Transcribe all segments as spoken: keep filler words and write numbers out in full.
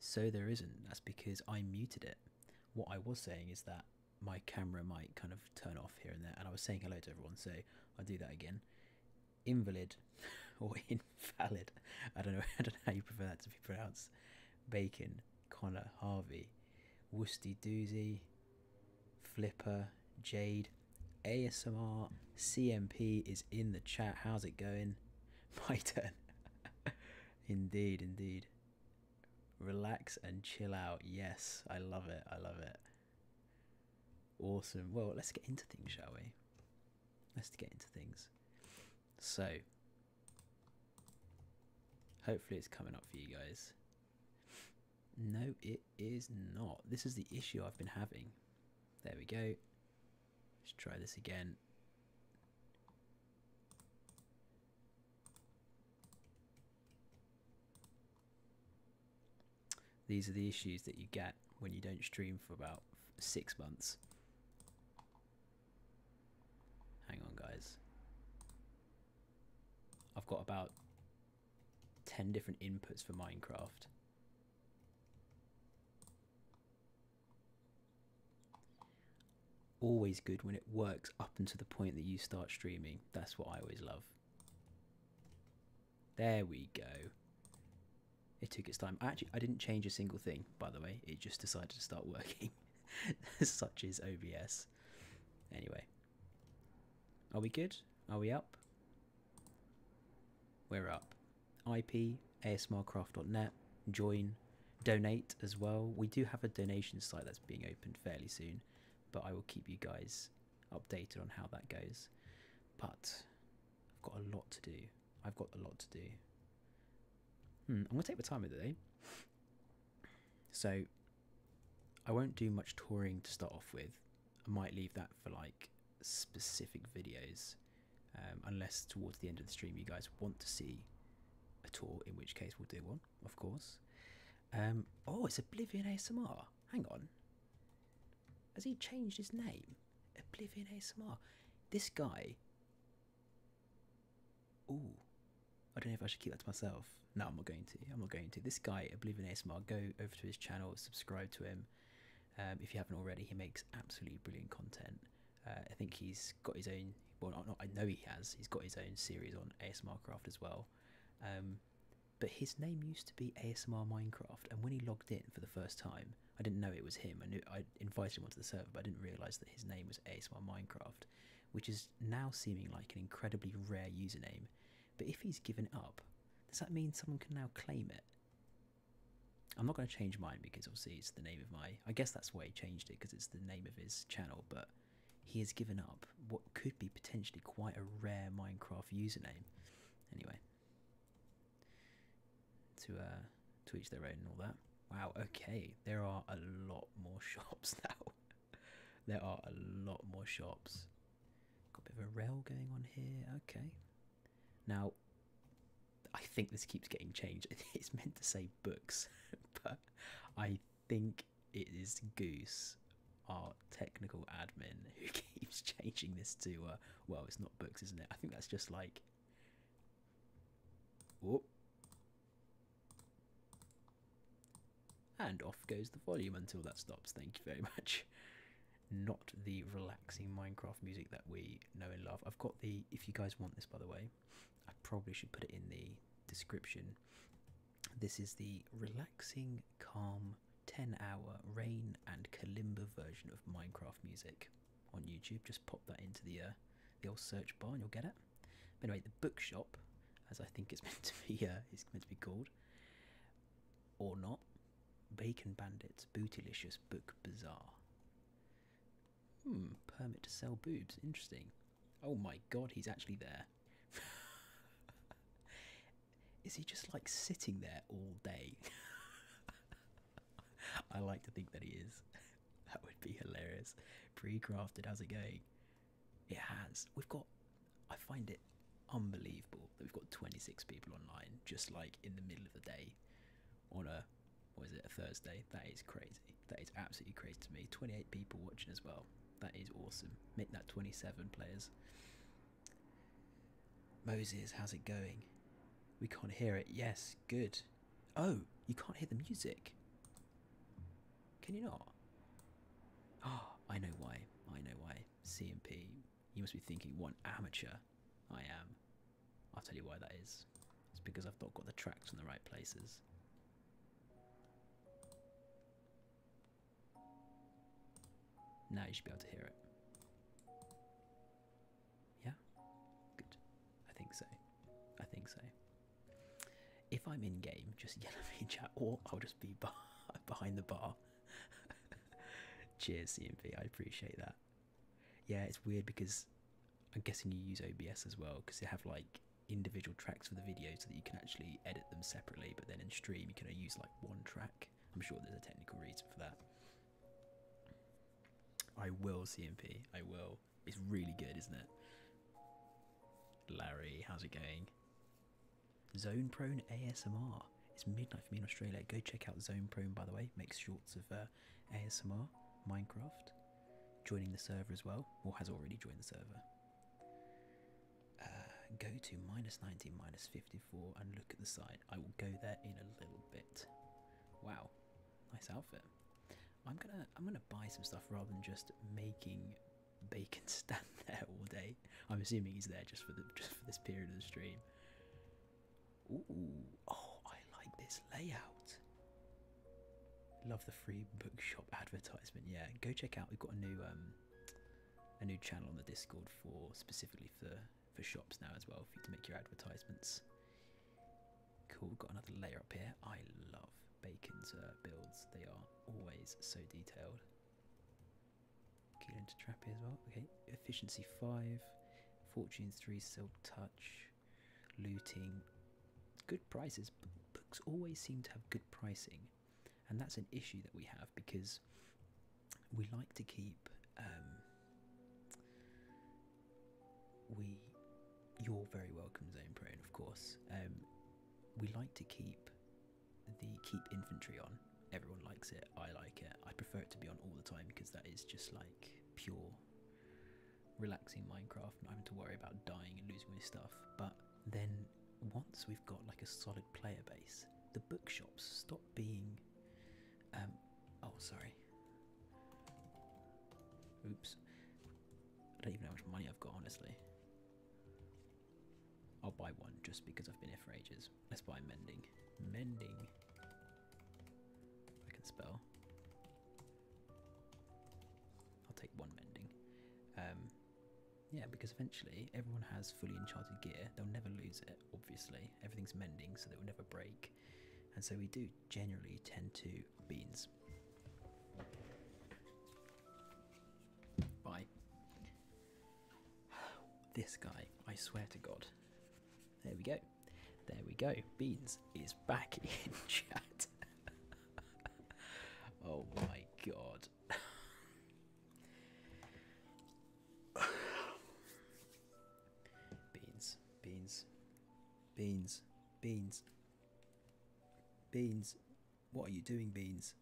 So there isn't. That's because I muted it. What I was saying is that my camera might kind of turn off here and there, and I was saying hello to everyone, so I'll do that again. Invalid or invalid. I don't know. I don't know how you prefer that to be pronounced. Bacon, Connor, Harvey, Woosty Doozy, Flipper, Jade, A S M R, C M P is in the chat. How's it going? My turn. Indeed, indeed. Relax and chill out. Yes, I love it. I love it. Awesome. Well, let's get into things, shall we? Let's get into things. So, hopefully it's coming up for you guys. No, it is not. This is the issue I've been having. There we go. Let's try this again. These are the issues that you get when you don't stream for about six months. Hang on, guys. I've got about ten different inputs for Minecraft. Always good when it works up until the point that you start streaming. That's what I always love. There we go. It took its time. Actually, I didn't change a single thing, by the way. It just decided to start working. Such is O B S. Anyway. Are we good? Are we up? We're up. I P, A S M R craft dot net. Join. Donate as well. We do have a donation site that's being opened fairly soon, but I will keep you guys updated on how that goes. But I've got a lot to do. I've got a lot to do. Hmm, I'm going to take the time of the day. So, I won't do much touring to start off with. I might leave that for like specific videos. Um, unless towards the end of the stream you guys want to see a tour, in which case we'll do one, of course. Um, oh, it's Oblivion A S M R. Hang on. Has he changed his name? Oblivion A S M R. This guy... Ooh. I don't know if I should keep that to myself. No, I'm not going to. I'm not going to. This guy, Oblivion A S M R, go over to his channel, subscribe to him. Um, if you haven't already, he makes absolutely brilliant content. Uh, I think he's got his own... Well, not, not, I know he has. He's got his own series on ASMRcraft as well. Um, but his name used to be A S M R Minecraft, and when he logged in for the first time, I didn't know it was him. I knew I invited him onto the server, but I didn't realise that his name was A S M R Minecraft, which is now seeming like an incredibly rare username. But if he's given it up, does that mean someone can now claim it? I'm not going to change mine because obviously it's the name of my... I guess that's why he changed it, because it's the name of his channel, but he has given up what could be potentially quite a rare Minecraft username. Anyway. To, uh, to each their own and all that. Wow, okay. There are a lot more shops now. There are a lot more shops. Got a bit of a rail going on here. Okay. Now, I think this keeps getting changed. It's meant to say books, but I think it is Goose, our technical admin, who keeps changing this to, uh, well, it's not books, isn't it? I think that's just like... Whoop. And off goes the volume until that stops. Thank you very much. Not the relaxing Minecraft music that we know and love. I've got the... If you guys want this, by the way, I probably should put it in the description. This is the relaxing, calm, ten hour rain and kalimba version of Minecraft music on YouTube. Just pop that into the uh, the old search bar and you'll get it. But anyway, the bookshop, as I think it's meant to be, uh, is meant to be called, or not. Bacon Bandits, Bootylicious Book Bazaar. Hmm, permit to sell boobs. Interesting. Oh my god, he's actually there. Is he just like sitting there all day? I like to think that he is. That would be hilarious. Pre-crafted, how's it going? It has. We've got... I find it unbelievable that we've got twenty-six people online just like in the middle of the day on a... What is it, a Thursday? That is crazy. That is absolutely crazy to me. twenty-eight people watching as well. That is awesome. Make that twenty-seven players. Moses, how's it going? We can't hear it. Yes, good. Oh, you can't hear the music. Can you not? Oh, I know why. I know why. C M P. You must be thinking, what an amateur I am. I'll tell you why that is. It's because I've not got the tracks in the right places. Now you should be able to hear it. Yeah? Good. I think so. I think so. If I'm in game, just yell at me in chat, or I'll just be behind the bar. Cheers, C M P. I appreciate that. Yeah, it's weird because I'm guessing you use O B S as well, because they have like individual tracks for the video so that you can actually edit them separately, but then in stream you can only use like one track. I'm sure there's a technical reason for that. I will, C M P. I will. It's really good, isn't it? Larry, how's it going? Zone Prone A S M R. It's midnight for me in Australia. Go check out Zone Prone, by the way. Makes shorts of uh, A S M R, Minecraft. Joining the server as well, or has already joined the server. Uh, go to minus nineteen, minus fifty-four, and look at the side. I will go there in a little bit. Wow, nice outfit. I'm gonna I'm gonna buy some stuff rather than just making Bacon stand there all day. I'm assuming he's there just for the just for this period of the stream. Ooh, oh, I like this layout. Love the free bookshop advertisement. Yeah, go check out. We've got a new um a new channel on the Discord for specifically for for shops now as well, for you to make your advertisements. Cool. We've got another layer up here. I love Bacon's uh, builds. They are always so detailed. Get into Trappy as well. Okay, efficiency five, fortunes three, silk touch, looting. Good prices. But books always seem to have good pricing. And that's an issue that we have because we like to keep um, we you're very welcome, Zone Prone, of course. Um, we like to keep the keep infantry on. Everyone likes it. I like it. I prefer it to be on all the time because that is just like pure relaxing Minecraft, not having to worry about dying and losing my stuff. But then once we've got like a solid player base, the bookshops stop being Um, oh, sorry. Oops. I don't even know how much money I've got, honestly. I'll buy one just because I've been here for ages. Let's buy mending. Mending. I can spell. I'll take one mending. Um, yeah, because eventually everyone has fully enchanted gear. They'll never lose it, obviously. Everything's mending, so they will never break. And so we do generally tend to beans. Bye. This guy, I swear to God. There we go. There we go. Beans is back in chat. Oh my God. Beans, beans, beans, beans. Beans, what are you doing, Beans?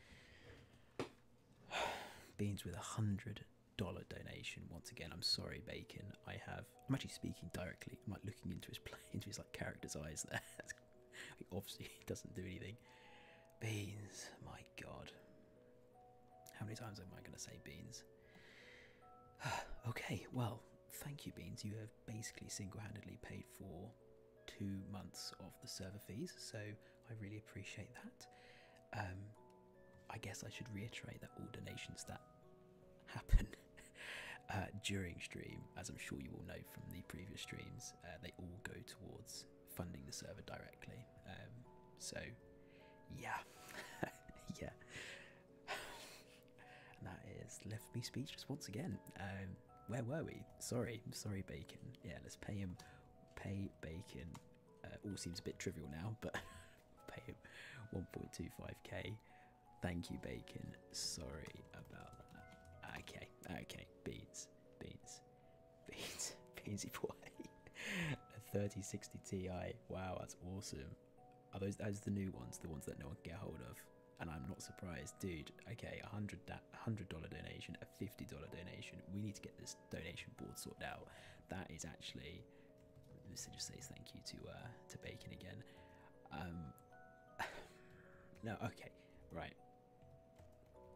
Beans with a hundred dollar donation. Once again, I'm sorry, Bacon. I have. I'm actually speaking directly. I'm like looking into his play, into his like character's eyes there. He obviously doesn't do anything. Beans, my God. How many times am I going to say Beans? Okay, well, thank you, Beans. You have basically single-handedly paid for two months of the server fees, so I really appreciate that. Um, I guess I should reiterate that all donations that happen uh, during stream, as I'm sure you all know from the previous streams, uh, they all go towards funding the server directly. Um, so, yeah, yeah. And that is left me speechless once again. Um, where were we? Sorry, sorry, Bacon. Yeah, let's pay him. Pay Bacon. Uh, all seems a bit trivial now, but pay him one point two five K. Thank you, Bacon. Sorry about that. Okay, okay. Beans, beans, beans, beansy boy. A thirty sixty Ti. Wow, that's awesome. Are those those the new ones? The ones that no one can get hold of? And I'm not surprised, dude. Okay, a hundred hundred dollar donation, a fifty dollar donation. We need to get this donation board sorted out. That is actually. This just says thank you to uh, to Bacon again. Um, no, okay, right.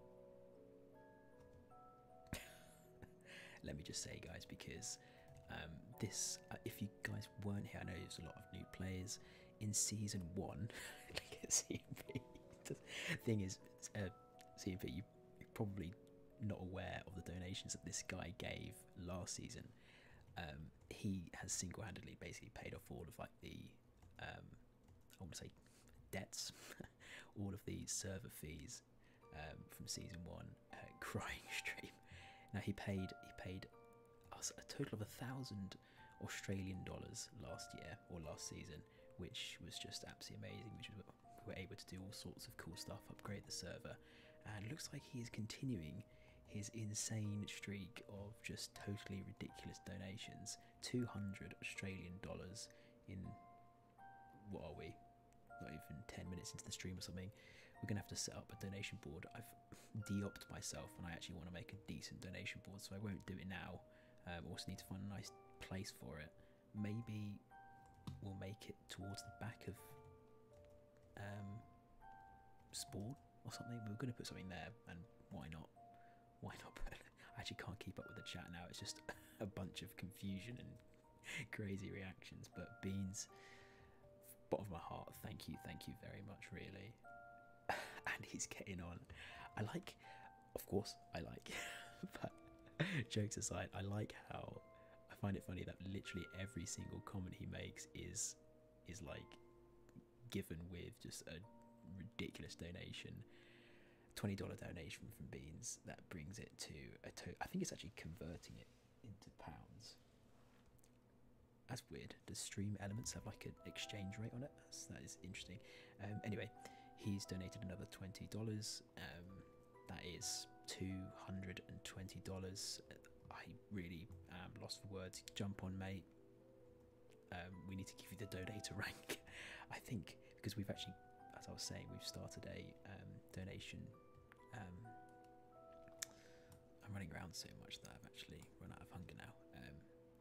let me just say, guys, because um, this, uh, if you guys weren't here, I know there's a lot of new players in season one. Look at C M P. The thing is, uh, C M P, you, you're probably not aware of the donations that this guy gave last season. Um, he has single-handedly basically paid off all of like the, um, I want to say, debts, all of the server fees um, from season one. Uh, crying stream. Now he paid he paid us a total of a thousand Australian dollars last year or last season, which was just absolutely amazing. Which was, we were able to do all sorts of cool stuff, upgrade the server, and it looks like he is continuing his insane streak of just totally ridiculous donations. two hundred Australian dollars in, what are we, not even ten minutes into the stream or something. We're gonna have to set up a donation board. I've de-opted myself and I actually want to make a decent donation board, so I won't do it now. Um, also need to find a nice place for it. Maybe we'll make it towards the back of um, Spawn or something. We were going to put something there, and why not? Why not put it? I actually can't keep up with the chat now. It's just a bunch of confusion and crazy reactions. But Beans, bottom of my heart, thank you, thank you very much, really. And he's getting on. I like, of course, I like, but jokes aside, I like how I find it funny that literally every single comment he makes is is like given with just a ridiculous donation. twenty dollar donation from Beans that brings it to a to I think it's actually converting it into pounds. That's weird. Does stream elements have like an exchange rate on it? That's, that is interesting. Um, anyway, he's donated another twenty dollars. Um, that is two hundred twenty dollars. I really am lost for words. Jump on, mate. Um, we need to give you the donator rank. I think because we've actually, as I was saying, we've started a um, donation. Um, I'm running around so much that I've actually run out of hunger now. Um,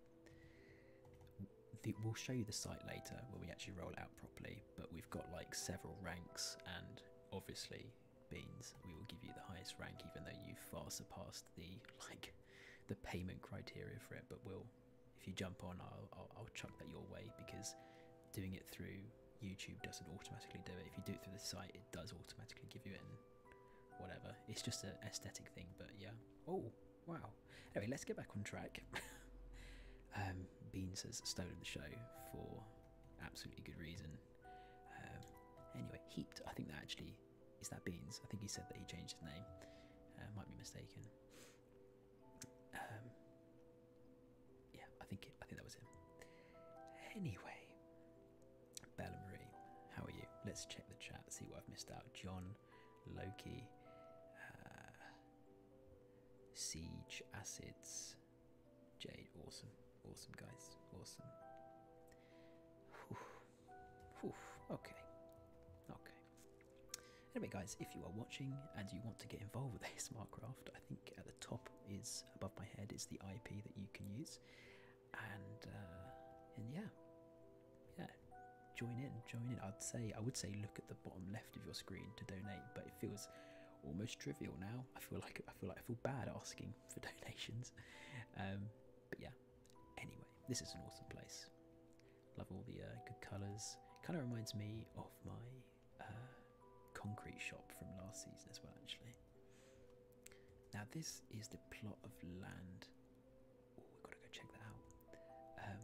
the, we'll show you the site later when we actually roll it out properly, but we've got like several ranks, and obviously Beans, we will give you the highest rank even though you far surpassed the like the payment criteria for it. But we'll, if you jump on, I'll, I'll, I'll chuck that your way, because doing it through YouTube doesn't automatically do it. If you do it through the site, it does automatically give you it, and whatever. It's just an aesthetic thing, but yeah. Oh, wow. Anyway, let's get back on track. um, Beans has stolen the show for absolutely good reason. Um, anyway, Heaped, I think that actually, is that Beans? I think he said that he changed his name. Uh, might be mistaken. Um, yeah, I think, it, I think that was him. Anyway, Bella Marie, how are you? Let's check the chat, see what I've missed out. John, Loki, uh, Siege, Acids, Jade, awesome, awesome guys, awesome. Whew. Whew. Okay, okay. Anyway guys, if you are watching and you want to get involved with ASMRcraft, I think at the top is, above my head, is the I P that you can use. And, uh, and yeah, yeah. Join in, join in. I'd say, I would say, look at the bottom left of your screen to donate, but it feels almost trivial now. I feel like I feel like I feel bad asking for donations. Um, but yeah. Anyway, this is an awesome place. Love all the uh, good colours. Kind of reminds me of my uh, concrete shop from last season as well, actually. Now this is the plot of land. Oh, we've got to go check that out. Um,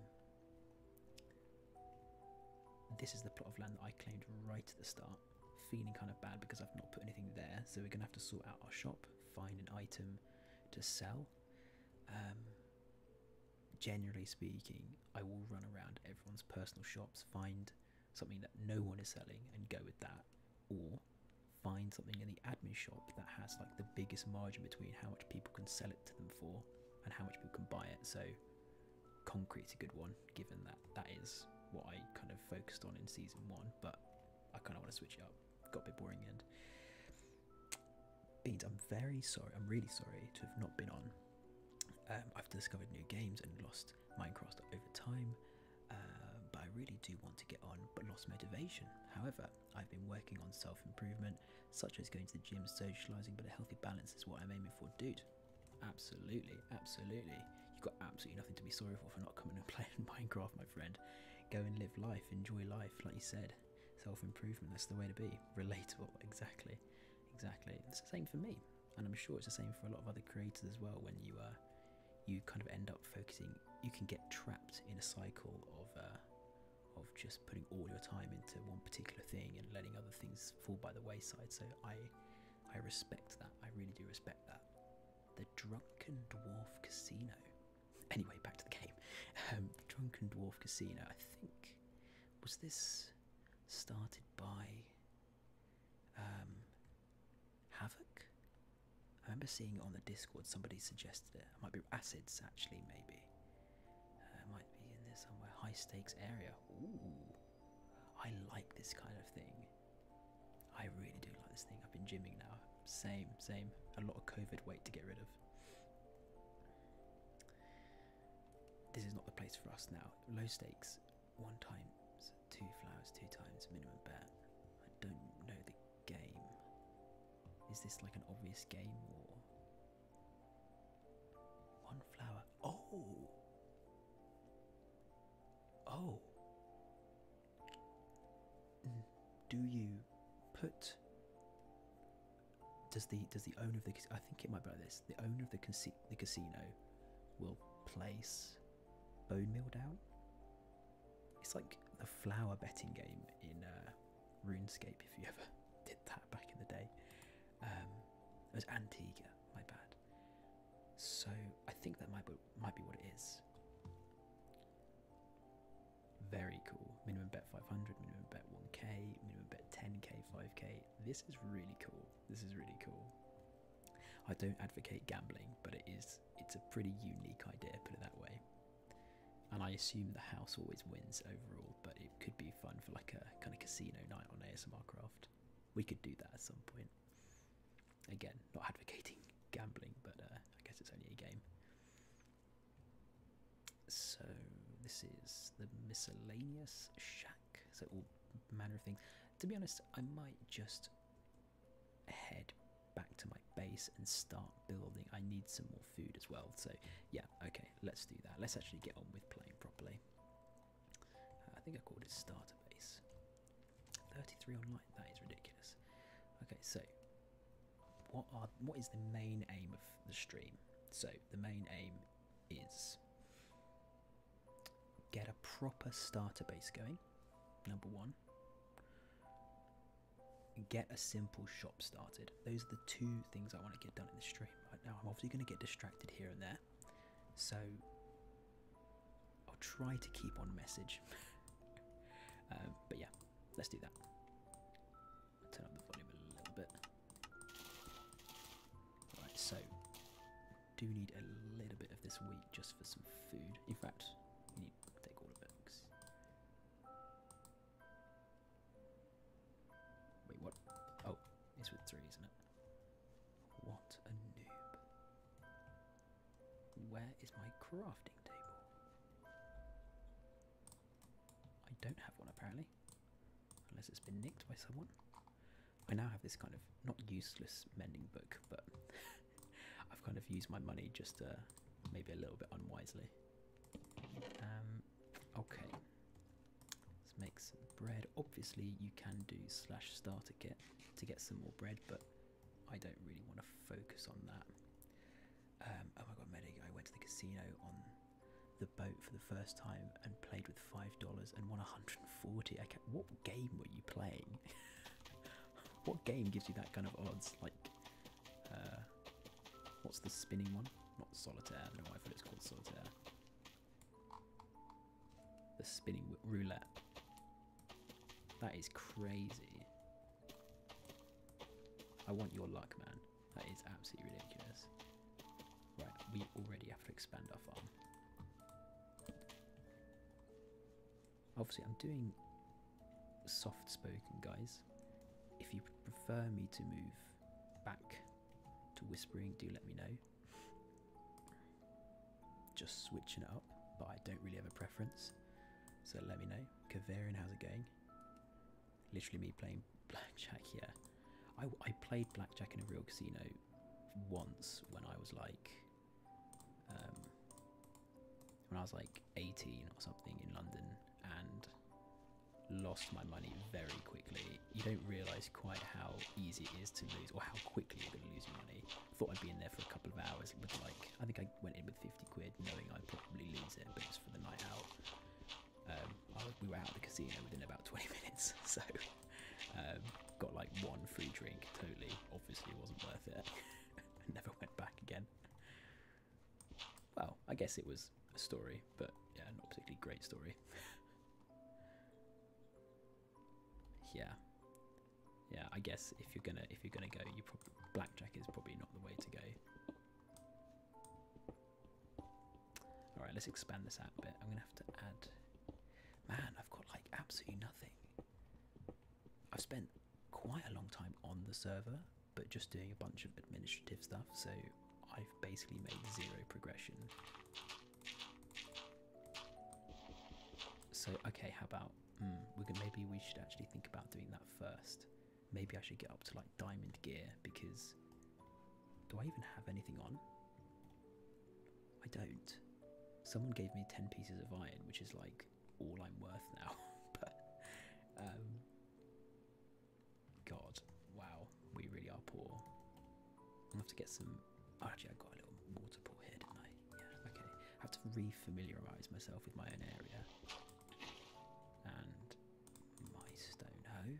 This is the plot of land that I claimed right at the start. Feeling kind of bad because I've not put anything there, so we're going to have to sort out our shop, find an item to sell. Um, generally speaking, I will run around everyone's personal shops, find something that no one is selling and go with that, or find something in the admin shop that has like the biggest margin between how much people can sell it to them for and how much people can buy it. So concrete's a good one, given that that is what I kind of focused on in season one, but I kind of want to switch it up. Got a bit boring in the end. Beans, I'm very sorry, I'm really sorry to have not been on. Um, I've discovered new games and lost Minecraft over time, uh, but I really do want to get on, but lost motivation. However, I've been working on self-improvement, such as going to the gym, socialising, but a healthy balance is what I'm aiming for. Dude, absolutely, absolutely. you've got absolutely nothing to be sorry for for not coming and playing Minecraft, my friend. Go and live life, enjoy life, like you said. Self-improvement, that's the way to be. Relatable, exactly, exactly. It's the same for me, and I'm sure it's the same for a lot of other creators as well. When you uh, you kind of end up focusing, you can get trapped in a cycle of uh, of just putting all your time into one particular thing and letting other things fall by the wayside. So I I respect that. I really do respect that. The Drunken Dwarf Casino. Anyway, back to the game. Um, the Drunken Dwarf Casino. I think was this started by um, Havoc. I remember seeing it on the Discord. Somebody suggested it. It might be Acids, actually, maybe. Uh, it might be in there somewhere. High stakes area. Ooh, I like this kind of thing. I really do like this thing. I've been gymming now. Same, same. A lot of COVID weight to get rid of. This is not the place for us now. Low stakes. One times, two flowers, two times, minimum bet. I don't know the game. Is this like an obvious game or one flower? Oh, oh. Do you put? Does the does the owner of the I think it might be like this. The owner of the casi the casino will place bone meal down. It's like the flower betting game in uh, RuneScape, if you ever did that back in the day. Um, it was Antigua, my bad. So I think that might be, might be what it is. Very cool. Minimum bet five hundred, minimum bet one K, minimum bet ten K, five K. This is really cool. This is really cool. I don't advocate gambling, but it is it's a pretty unique idea, put it that way. And I assume the house always wins overall, but it could be fun for like a kind of casino night on ASMRcraft. We could do that at some point. Again, not advocating gambling, but uh, I guess it's only a game. So this is the miscellaneous shack. So all manner of things. To be honest, I might just head back to my base and start building. I need some more food as well. So yeah, okay, let's do that. Let's actually get on with playing properly. Uh, I think I called it starter base. thirty-three online. That is ridiculous. Okay, so what are what is the main aim of the stream? So the main aim is get a proper starter base going. Number one. Get a simple shop started. Those are the two things I want to get done in the stream. Right now, I'm obviously going to get distracted here and there, so I'll try to keep on message. um, but yeah, let's do that. I'll turn up the volume a little bit. Right, so do need a little bit of this wheat just for some food. In fact, you need to take all of it. Wait, what? Oh, it's with three, isn't it? What a noob. Where is my crafting table? I don't have one, apparently. Unless it's been nicked by someone. I now have this kind of, not useless mending book, but I've kind of used my money just uh, maybe a little bit unwisely. Um, okay. Let's make some bread. Obviously you can do slash starter kit to get some more bread, but I don't really want to focus on that. Um, oh my god, Medic, I went to the casino on the boat for the first time and played with five dollars and won one hundred forty. I can't, what game were you playing? What game gives you that kind of odds? Like, uh, what's the spinning one? Not solitaire, I don't know why I thought it's called solitaire. The spinning roulette. That is crazy. I want your luck, man. That is absolutely ridiculous. Right, we already have to expand our farm. Obviously, I'm doing soft spoken, guys. If you prefer me to move back to whispering, do let me know. Just switching it up, but I don't really have a preference. So let me know. Kavarian, how's it going? Literally me playing blackjack here. I, I played blackjack in a real casino once when I was like um, when I was like eighteen or something in London, and lost my money very quickly. You don't realise quite how easy it is to lose, or how quickly you're going to lose your money. Thought I'd be in there for a couple of hours with like, I think I went in with fifty quid knowing I'd probably lose it, but it was for the night out. Um, I was, we were out of the casino within about twenty minutes, so um, got like one free drink, totally, obviously wasn't worth it. Never went back again. Well, I guess it was a story, but yeah, not a particularly great story. Yeah, yeah. I guess if you're gonna if you're gonna go, you probably blackjack is probably not the way to go. All right, let's expand this out a bit. I'm gonna have to add. Man, I've got like absolutely nothing. I've spent quite a long time on the server, but just doing a bunch of administrative stuff. So I've basically made zero progression. So okay, how about? Hmm, we're gonna, maybe we should actually think about doing that first. Maybe I should get up to like diamond gear, because do I even have anything on? I don't. Someone gave me ten pieces of iron, which is like all I'm worth now. But um, God, wow, we really are poor. I'll have to get some. Oh, actually, I got a little water pool here, didn't I? Yeah. Okay. I have to re-familiarise myself with my own area. And my stone hoe.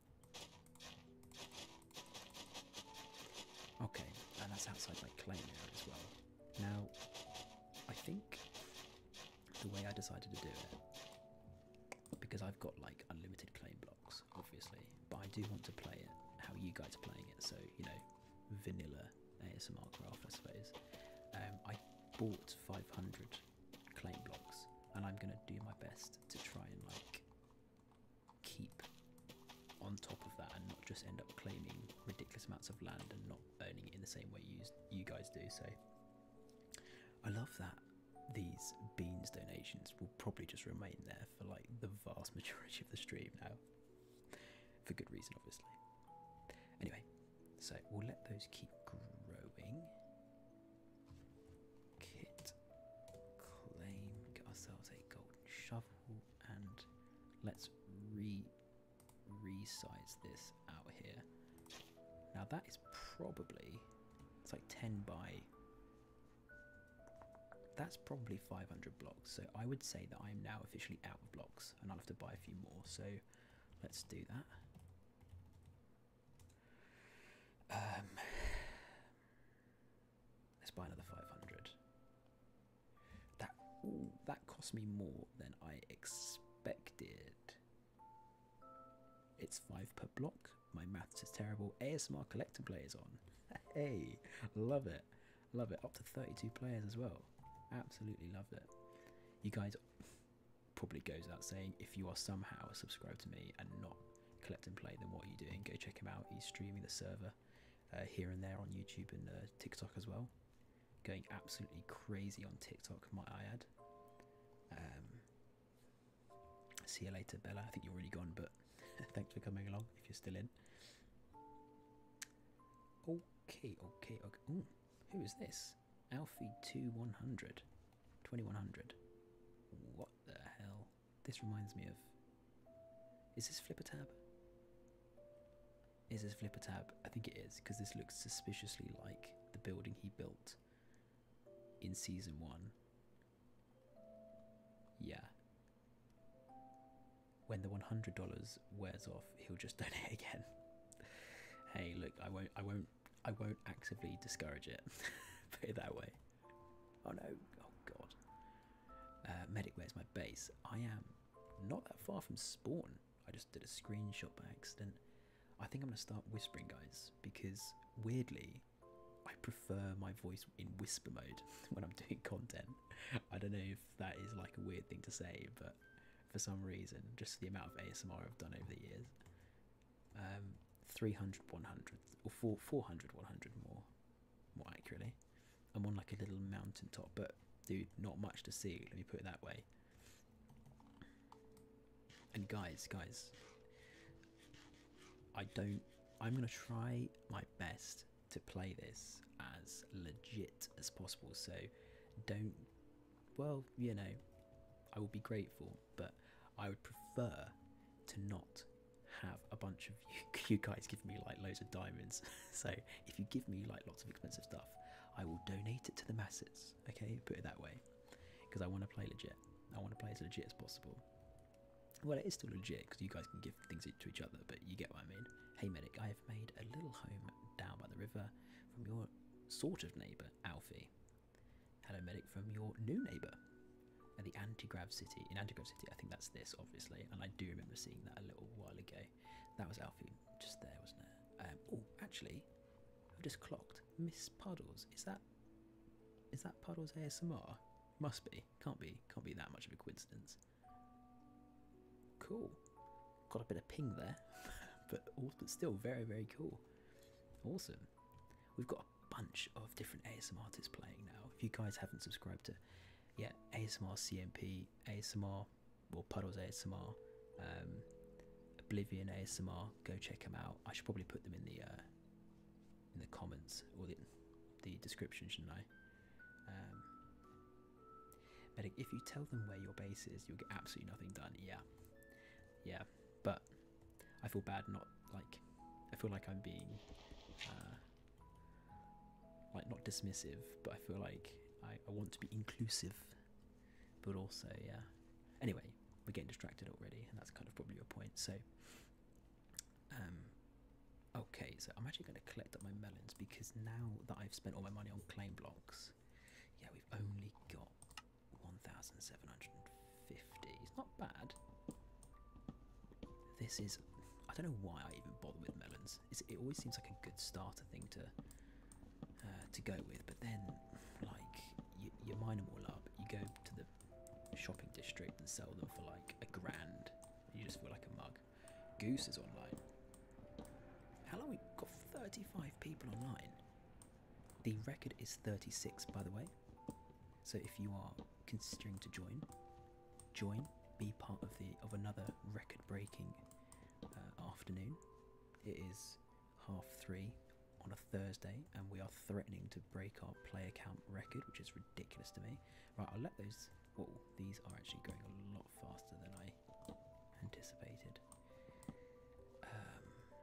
Okay, and that's outside my claim area as well. Now, I think the way I decided to do it, because I've got like unlimited claim blocks, obviously, but I do want to play it how you guys are playing it, so, you know, vanilla ASMRcraft, I suppose. Um, I bought five hundred claim blocks, and I'm going to do my best to try and like keep on top of that and not just end up claiming ridiculous amounts of land and not earning it in the same way you, you guys do. So I love that these beans donations will probably just remain there for like the vast majority of the stream now, for good reason obviously. Anyway, so we'll let those keep growing. Kit, claim, get ourselves a golden shovel, and let's re resize this out here. Now that is probably, it's like ten by, that's probably five hundred blocks, so I would say that I am now officially out of blocks and I'll have to buy a few more, so let's do that. Um, let's buy another five hundred. That, ooh, that cost me more than I expected. It's five per block. My maths is terrible. A S M R collector players on. Hey, love it. Love it. Up to thirty-two players as well. Absolutely love it. You guys, probably goes without saying, if you are somehow subscribed to me and not collect and play, then what are you doing? Go check him out. He's streaming the server uh, here and there on YouTube and uh, TikTok as well. Going absolutely crazy on TikTok, might I add. Um, see you later, Bella. I think you're already gone, but thanks for coming along if you're still in. Okay, okay, okay. Ooh, who is this? Alfie two one hundred. twenty-one hundred. What the hell? This reminds me of... Is this Flipper Tab? Is this Flipper Tab? I think it is, because this looks suspiciously like the building he built in Season one. Yeah. When the one hundred dollars wears off, he'll just donate again. Hey, look, I won't, I won't, I won't actively discourage it. Put it that way. Oh no! Oh god. Uh, medic, where's my base? I am not that far from spawn. I just did a screenshot by accident. I think I'm gonna start whispering, guys, because weirdly, I prefer my voice in whisper mode when I'm doing content. I don't know if that is like a weird thing to say, but for some reason, just the amount of A S M R I've done over the years. Um, three hundred, one hundred, or four, four hundred, one hundred more, more accurately. I'm on like a little mountain top, but dude, not much to see, let me put it that way. And guys, guys, I don't, I'm going to try my best to play this as legit as possible, so don't well, you know, I will be grateful, but I would prefer to not have a bunch of you, you guys give me like loads of diamonds. So if you give me like lots of expensive stuff, I will donate it to the masses. Okay, put it that way, because I want to play legit. I want to play as legit as possible. Well, it is still legit because you guys can give things to each other, but you get what I mean. Hey medic, I have made a little home down by the river from your sort of neighbour, Alfie. Hello medic from your new neighbour at the anti-grav city. In anti-grav city, I think that's this, obviously, and I do remember seeing that a little while ago. That was Alfie just there, wasn't it? Um, oh, actually, I've just clocked Miss Puddles. Is that is that Puddles A S M R? Must be. Can't be. Can't be that much of a coincidence. Cool. Got a bit of ping there, but but still very very cool. Awesome. We've got a bunch of different A S M R artists playing now. If you guys haven't subscribed to, yeah, A S M R C M P, A S M R, or Puddles A S M R, um, Oblivion A S M R, go check them out. I should probably put them in the uh, in the comments or the the description, shouldn't I? Um, Medic, if you tell them where your base is, you'll get absolutely nothing done. Yeah, yeah, but I feel bad not like I feel like I'm being uh, like not dismissive, but I feel like I, I want to be inclusive, but also yeah. Anyway, we're getting distracted already, and that's kind of probably your point. So, um, okay, so I'm actually going to collect up my melons because now that I've spent all my money on claim blocks, yeah, we've only got one thousand seven hundred fifty. It's not bad. This is, I don't know why I even bother with melons. It's, it always seems like a good starter thing to uh, to go with, but then like you, you mine them all up, you go to the shopping district and sell them for like a grand. You just feel like a mug. Goose is online. How long? We've got thirty-five people online. The record is thirty-six, by the way. So if you are considering to join, join, be part of the of another record-breaking uh, afternoon. It is half three on a Thursday, and we are threatening to break our player count record, which is ridiculous to me. Right, I'll let those. Whoa, these are actually going a lot faster than I anticipated. Um,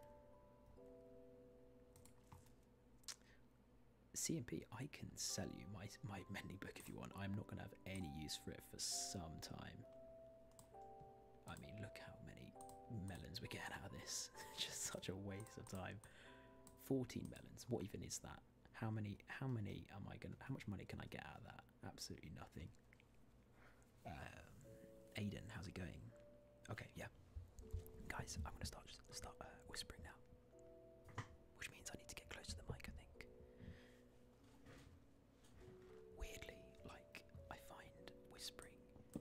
C M P, I can sell you my my mending book if you want. I'm not going to have any use for it for some time. I mean, look how many melons we're getting out of this. Just such a waste of time. fourteen melons. What even is that? How many? How many am I gonna? How much money can I get out of that? Absolutely nothing. Um, Aiden, how's it going? Okay, yeah, guys, I'm gonna start start uh, whispering now, which means I need to get close to the mic. I think. Weirdly, like I find whispering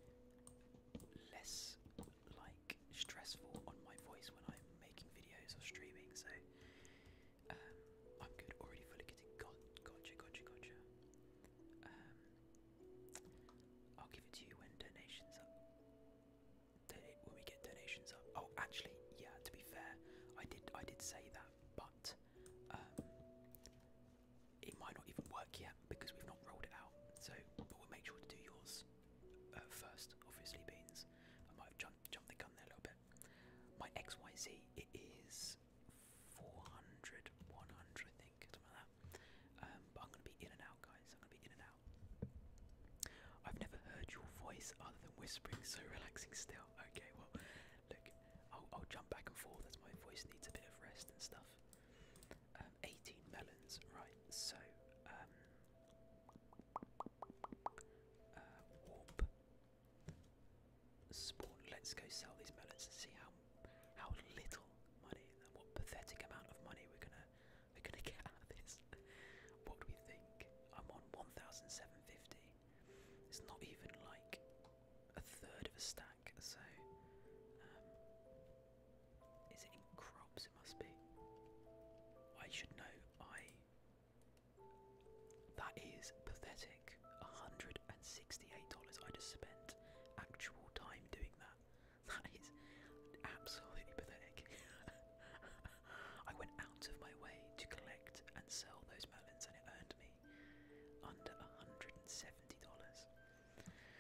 less like stressful on my voice when I'm making videos or streaming. So um, I'm good. Already fully getting. God, gotcha, gotcha, gotcha. Um, I'll give it to you when donations up. Donate when we get donations up. Oh, actually, yeah. To be fair, I did I did say that, but um, it might not even work yet because we've not rolled it out. So, but we'll make sure to do yours uh, first. Obviously, Beans. I might have jumped jumped the gun there a little bit. My X Y Z, it is four hundred, one hundred, I think, something like that. Um, but I'm gonna be in and out, guys. I'm gonna be in and out. I've never heard your voice other than whispering, so relaxing still. Okay, well, look, I'll, I'll jump back and forth as my voice needs a bit of rest and stuff. Um, eighteen melons, right, so, um, uh, warp, spawn, let's go sell these melons and see how, how little money, what pathetic amount of money we're gonna, we're gonna get out of this. What do we think? I'm on one thousand seven hundred fifty. It's not even like a third of a stack, so um, is it in crops? It must be. I should know. I that is pathetic. one hundred sixty-eight dollars I just spent actual time doing that. That is absolutely pathetic. I went out of my way to collect and sell those melons, and it earned me under one hundred seventy dollars.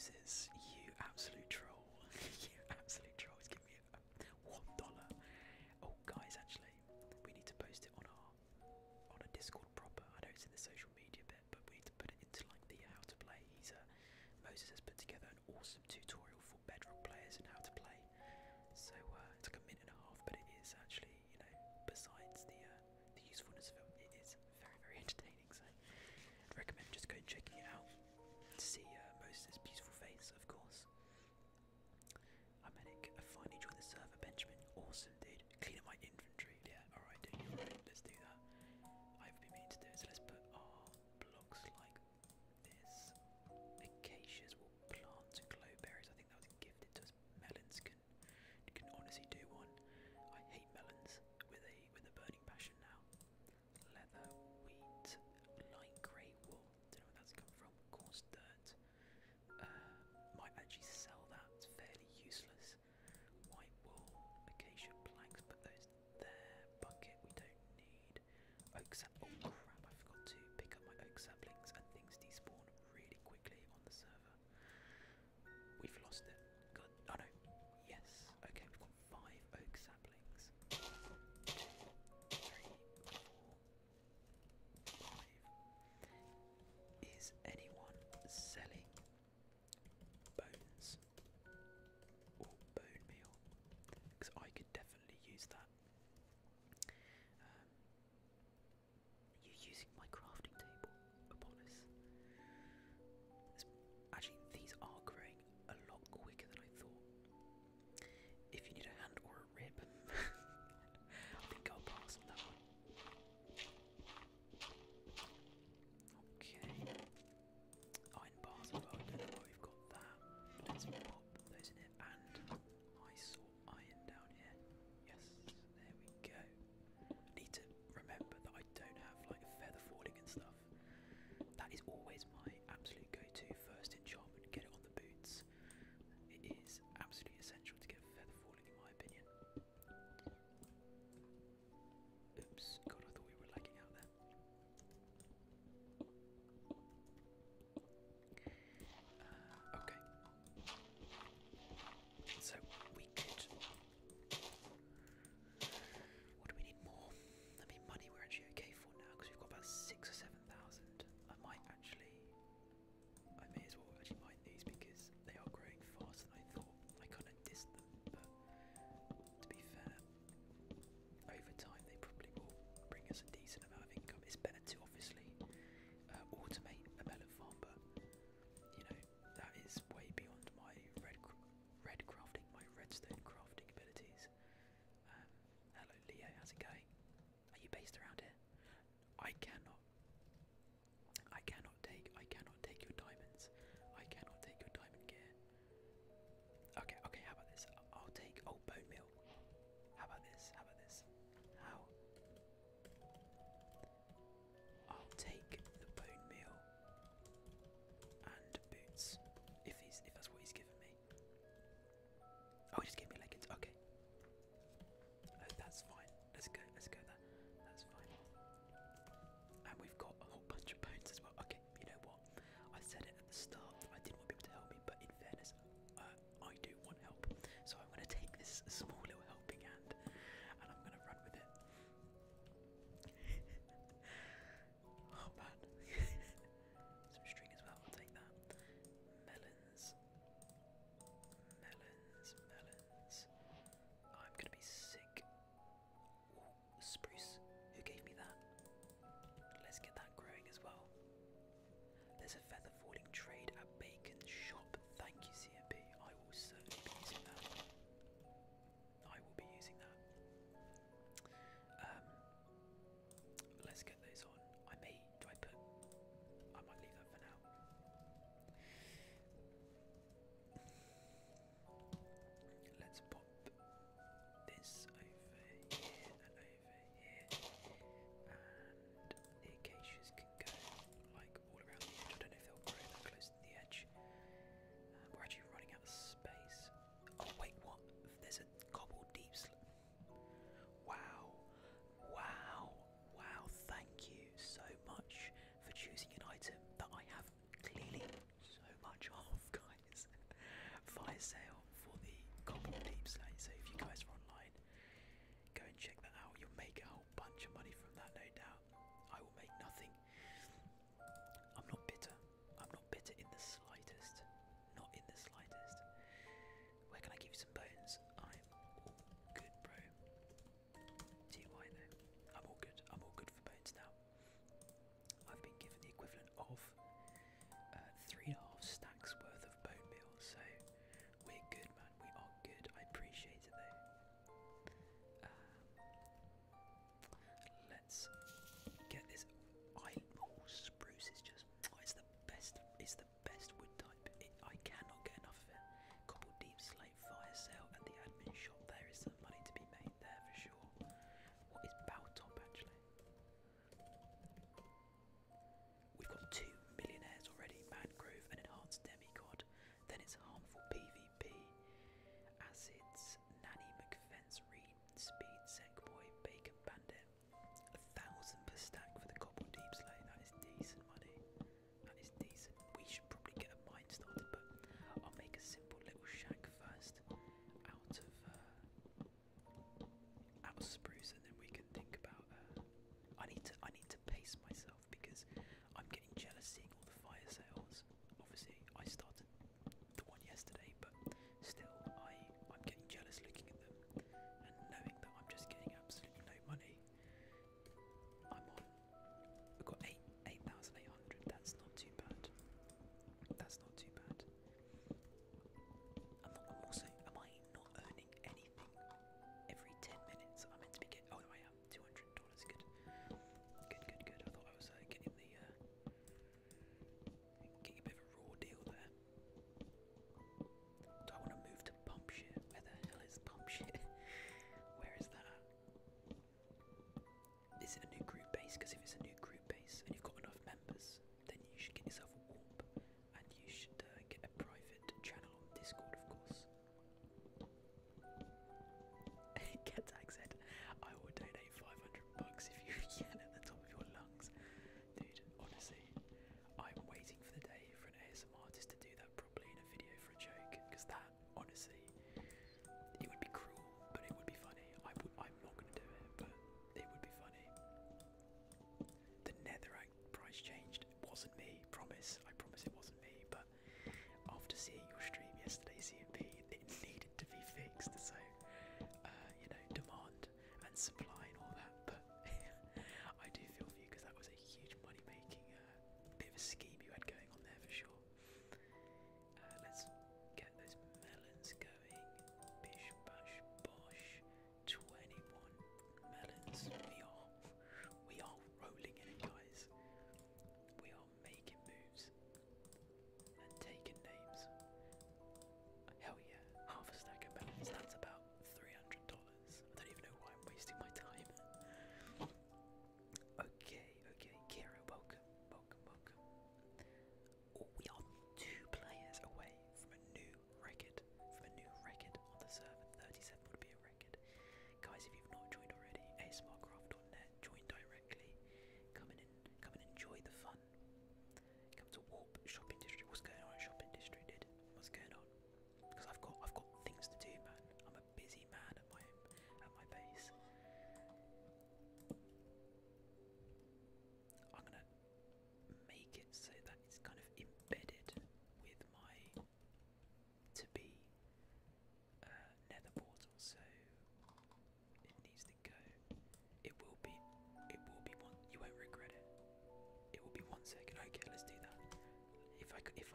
Moses, you absolute troll. You absolute troll. It's giving me a one dollar. Oh guys, actually, we need to post it on our on a Discord proper. I know it's in the social media bit, but we need to put it into like the how to play. He's a Moses has put together an awesome tutorial for Bedrock players and how to play. So uh, it's like a minute and a half, but it is actually, you know, besides the uh, the usefulness of it, it is very very entertaining. So I recommend just go and checking it out to see uh, Moses' beautiful face of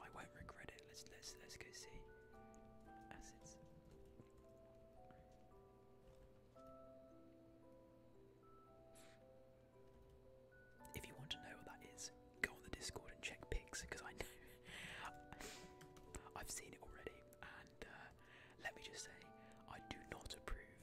I won't regret it. Let's let's let's go see. Assets. If you want to know what that is, go on the Discord and check pics, because I know I've seen it already, and uh, let me just say, I do not approve.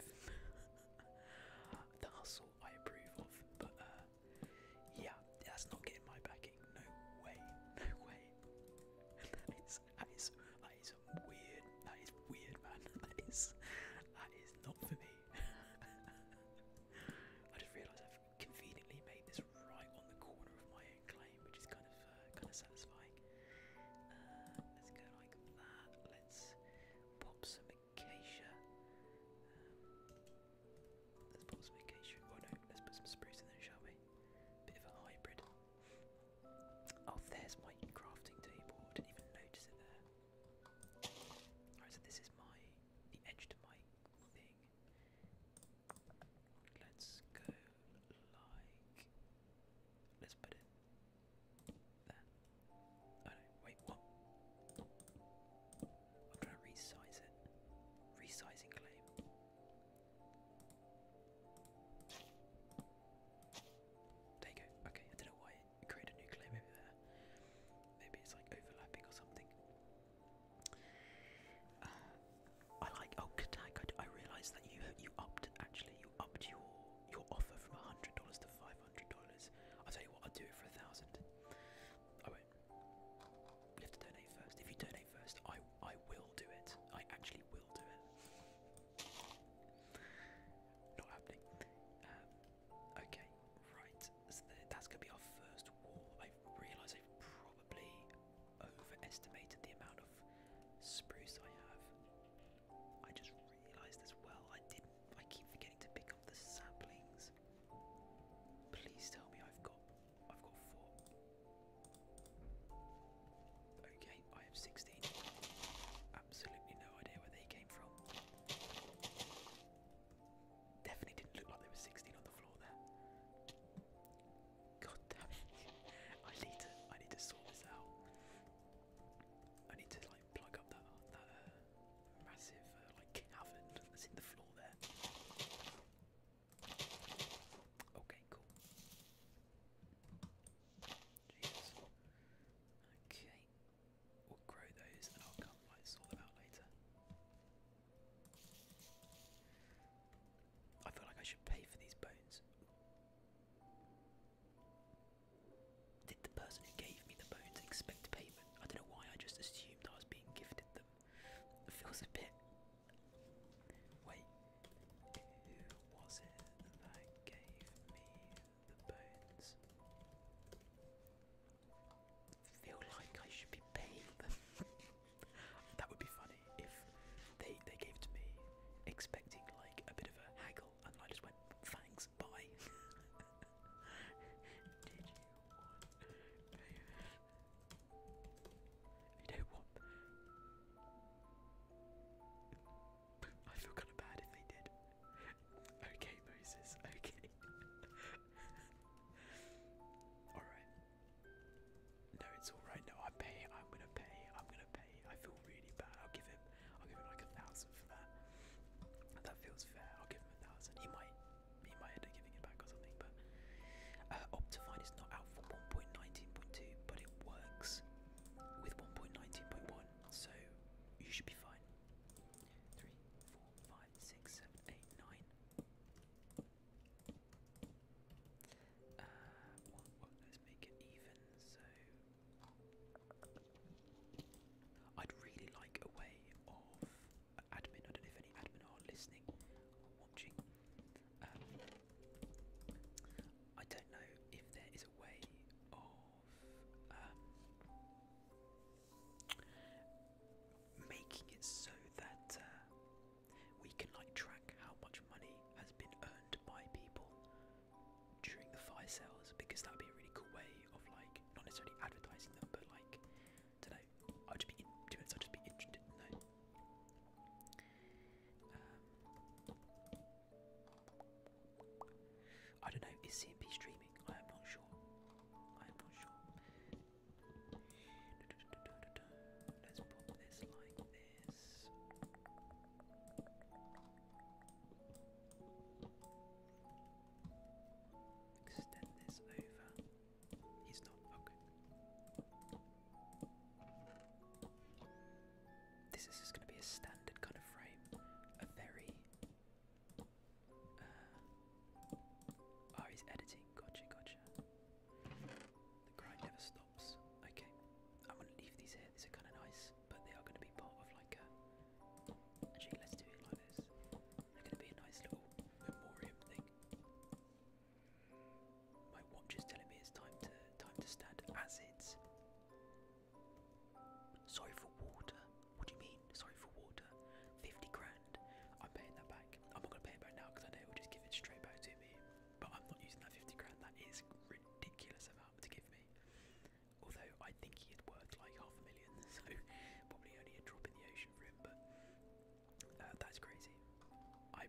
The hustle I approve of, but uh, yeah, that's not getting my backing. No way, no way. That is, that is, that is weird.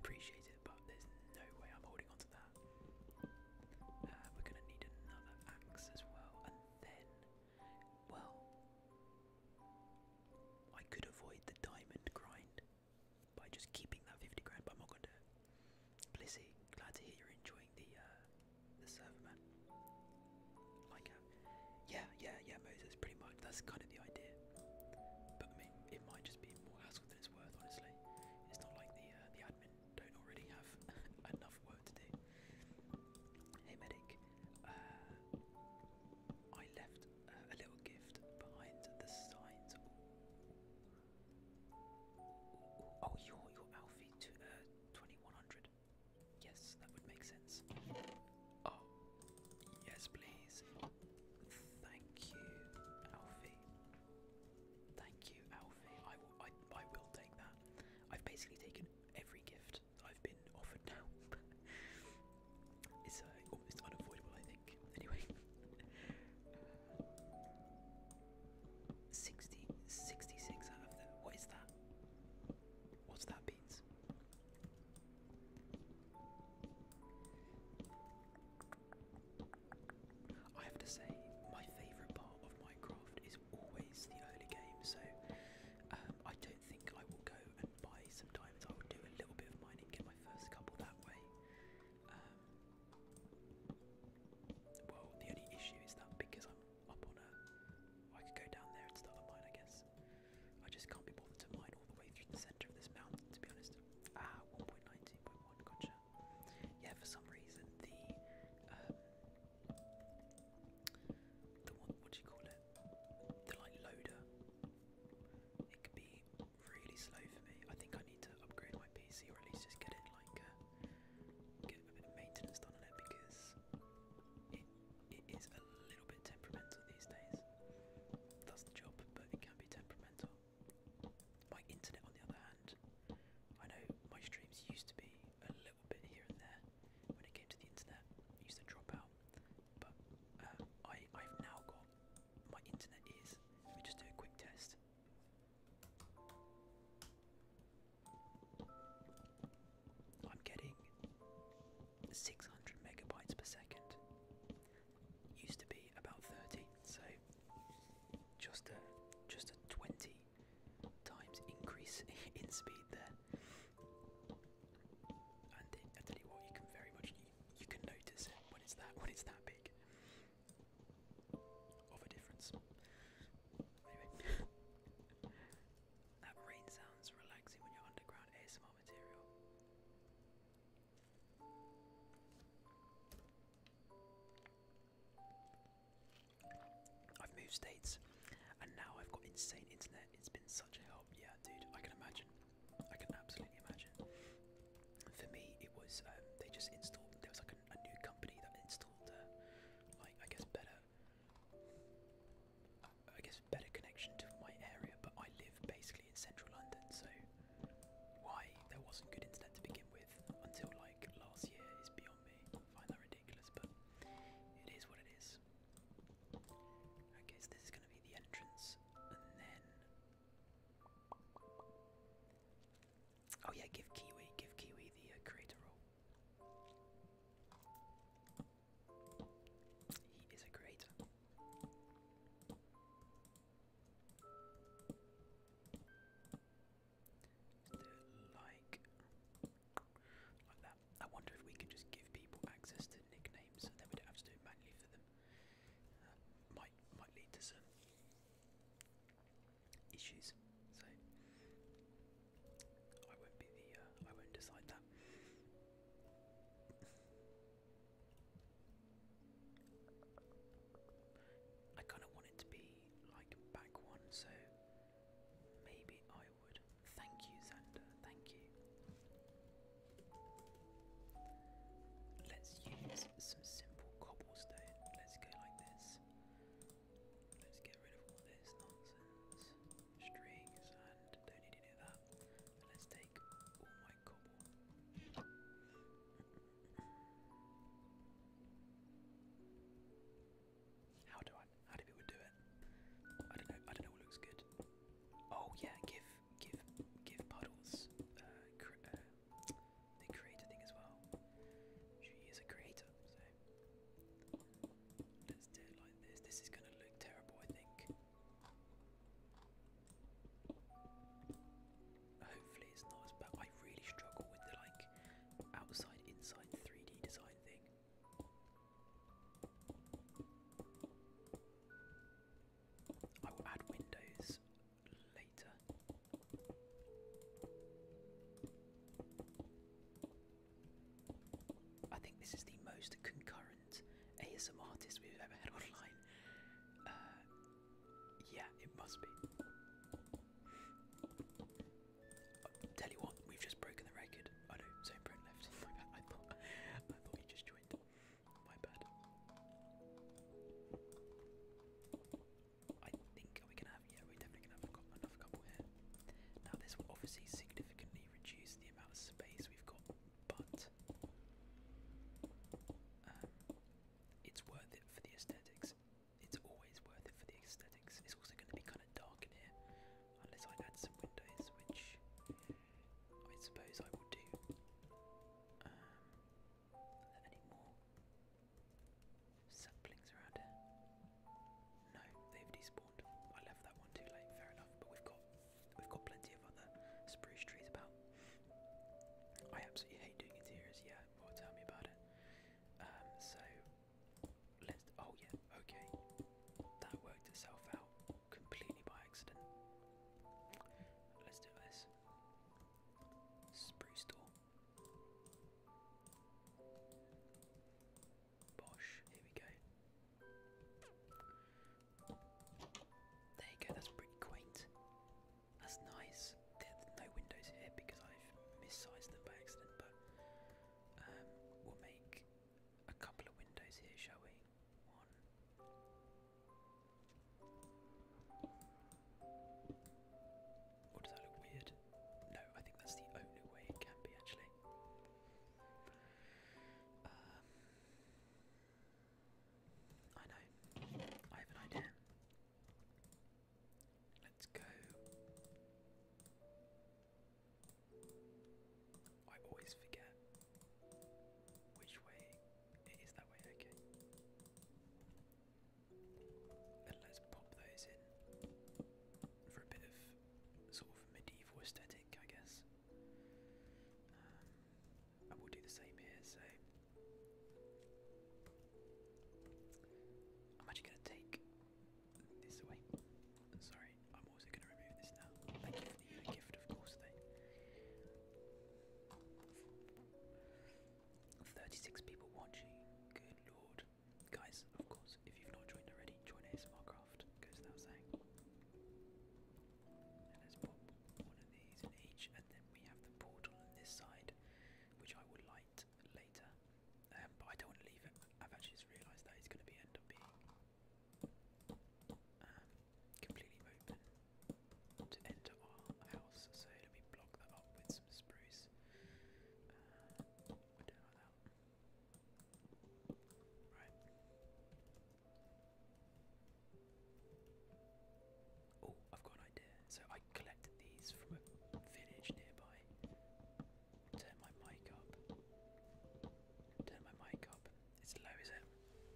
appreciate it, but there's no way I'm holding on to that. Uh, we're gonna need another axe as well, and then, well, I could avoid the diamond grind by just keeping that fifty grand, but I'm not gonna do it. Blissy, glad to hear you're enjoying the uh, the server, man. Like, uh, yeah, yeah, yeah, Moses. Pretty much, that's kind of the idea. But I mean, it might just be more hassle than it's worth, honestly. It's not like the uh, the admin don't already have enough work to do. Hey, medic. Uh, I left uh, a little gift behind the signs. Oh, your your Alfie to uh, twenty-one hundred. Yes, that would make sense. Oh, yes, please. Thank you, Alfie. Thank you, Alfie. I will. I, I will take that. I've basically taken every gift that I've been offered now. It's uh, almost unavoidable, I think. Anyway, sixty, sixty-six out of the. What is that? What's that, Beans? I have to say, my favourite part of Minecraft is always the early game, so um, I don't think I will go and buy some diamonds. I will do a little bit of mining, get my first couple that way. Um, well, the only issue is that because I'm up on a... I could go down there and start a mine, I guess. I just can't be bothered to mine all the way through the centre of this mountain, to be honest. Ah, one point nineteen point one, gotcha. Yeah, for some reason, the... Um, the one, what do you call it? The like loader. It could be really slow for me. I think I need to upgrade my P C, or at least just get it like uh, get a bit of maintenance done on it, because it it is a little bit temperamental these days. Does the job, but it can be temperamental. My internet, on the other hand, I know my streams used to be a little bit here and there when it came to the internet. It used to drop out, but um, I I've now got my internet is. Let me just do a quick test. I'm getting six hundred megabytes per second. Used to be about thirty, so just a just a twenty times increase in speed there. And it, I tell you what, you can very much you, you can notice it when it's that when it's that big of a difference. Anyway, that rain sounds relaxing when you're underground. A S M R material. I've moved states, and now I've got insane internet. It's been such a help. Yeah, dude, I can imagine. I can absolutely imagine. For me, it was um, they just installed. There was like a, a new company that installed, uh, like I guess better, I guess better connection to my area. But I live basically in central London, so why there wasn't good internet to begin with until like last year is beyond me. I find that ridiculous, but it is what it is. Okay, so this is going to be the entrance, and then oh yeah, give Kiwi, give Kiwi the uh, creator role. He is a creator. Let's do it like most concurrent A S M R artist we've ever had online. Uh, yeah, it must be. I'll tell you what, we've just broken the record. Oh no, same print left. I thought, I thought you just joined. My bad. I think are we gonna have? Yeah, we're definitely gonna have another couple here. Now this will obviously significantly reduce the amount of space we've got, but um, it's worth it for the aesthetics. It's always worth it for the aesthetics. It's also going to be kind of dark in here, unless I add some windows, which I suppose I will do. Um, are there any more saplings around here? No, they've despawned. I left that one too late. Fair enough, but we've got we've got plenty of other spruce trees about. I absolutely hate doing interiors. Yeah, well, tell me about it. Um, so let's. Oh yeah, okay. That worked itself out completely by accident. Let's do this. Spruce door. Bosh. Here we go. There you go. That's pretty quaint. That's nice. There's no windows here because I've missized them by accident, but um, we'll make a couple of windows here, shall we? One. Or does that look weird? No, I think that's the only way it can be actually. Um, I know. I have an idea. Let's go. I always forget which way it is. That way, okay. And let's pop those in for a bit of sort of medieval aesthetic, I guess. Um, and we'll do the same here. So I'm actually going to take this away. Sorry, I'm also going to remove this now. Thank you for the uh, gift, of course, though. thirty-six people watching. Good lord. Guys, of course, if you've not joined already, join ASMRcraft. Goes without saying. And let's pop one of these in each, and then we have the portal on this side, which I will light later. Um, but I don't want to leave it. I've actually just realised that it's going to be end up being um, completely open to enter our house. So let me block that up with some spruce. Uh, we'll do it like that. Right. Oh, I've got an idea. So I collected these from a village nearby. Turn my mic up. Turn my mic up. It's low, is it?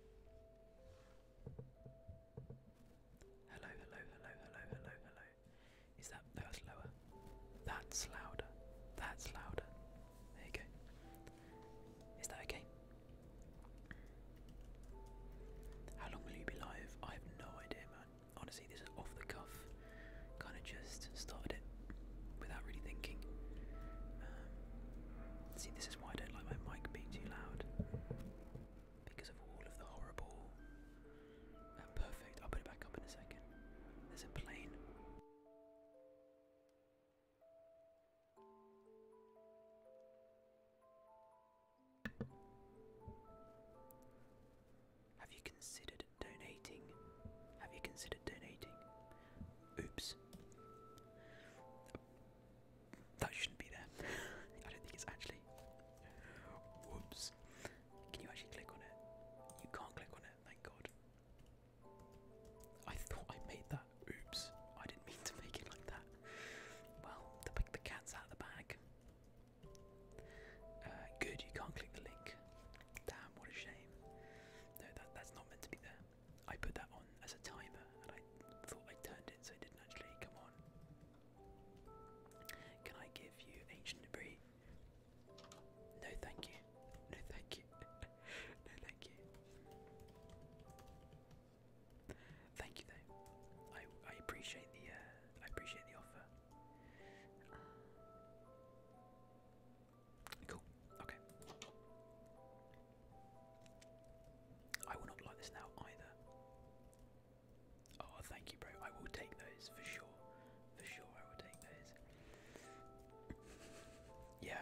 Hello, hello, hello, hello, hello, hello. Is that no, that's lower? That's louder. That's louder. There you go. Is that okay? How long will you be live? I have no idea, man. Honestly, this is off the cuff. Kind of just started it without really thinking. Um, see, this is why I don't like my mic being too loud. Because of all of the horrible. Uh, perfect. I'll put it back up in a second. There's a plane. Have you considered donating? Have you considered donating? Oops. That shouldn't be there. I don't think it's actually.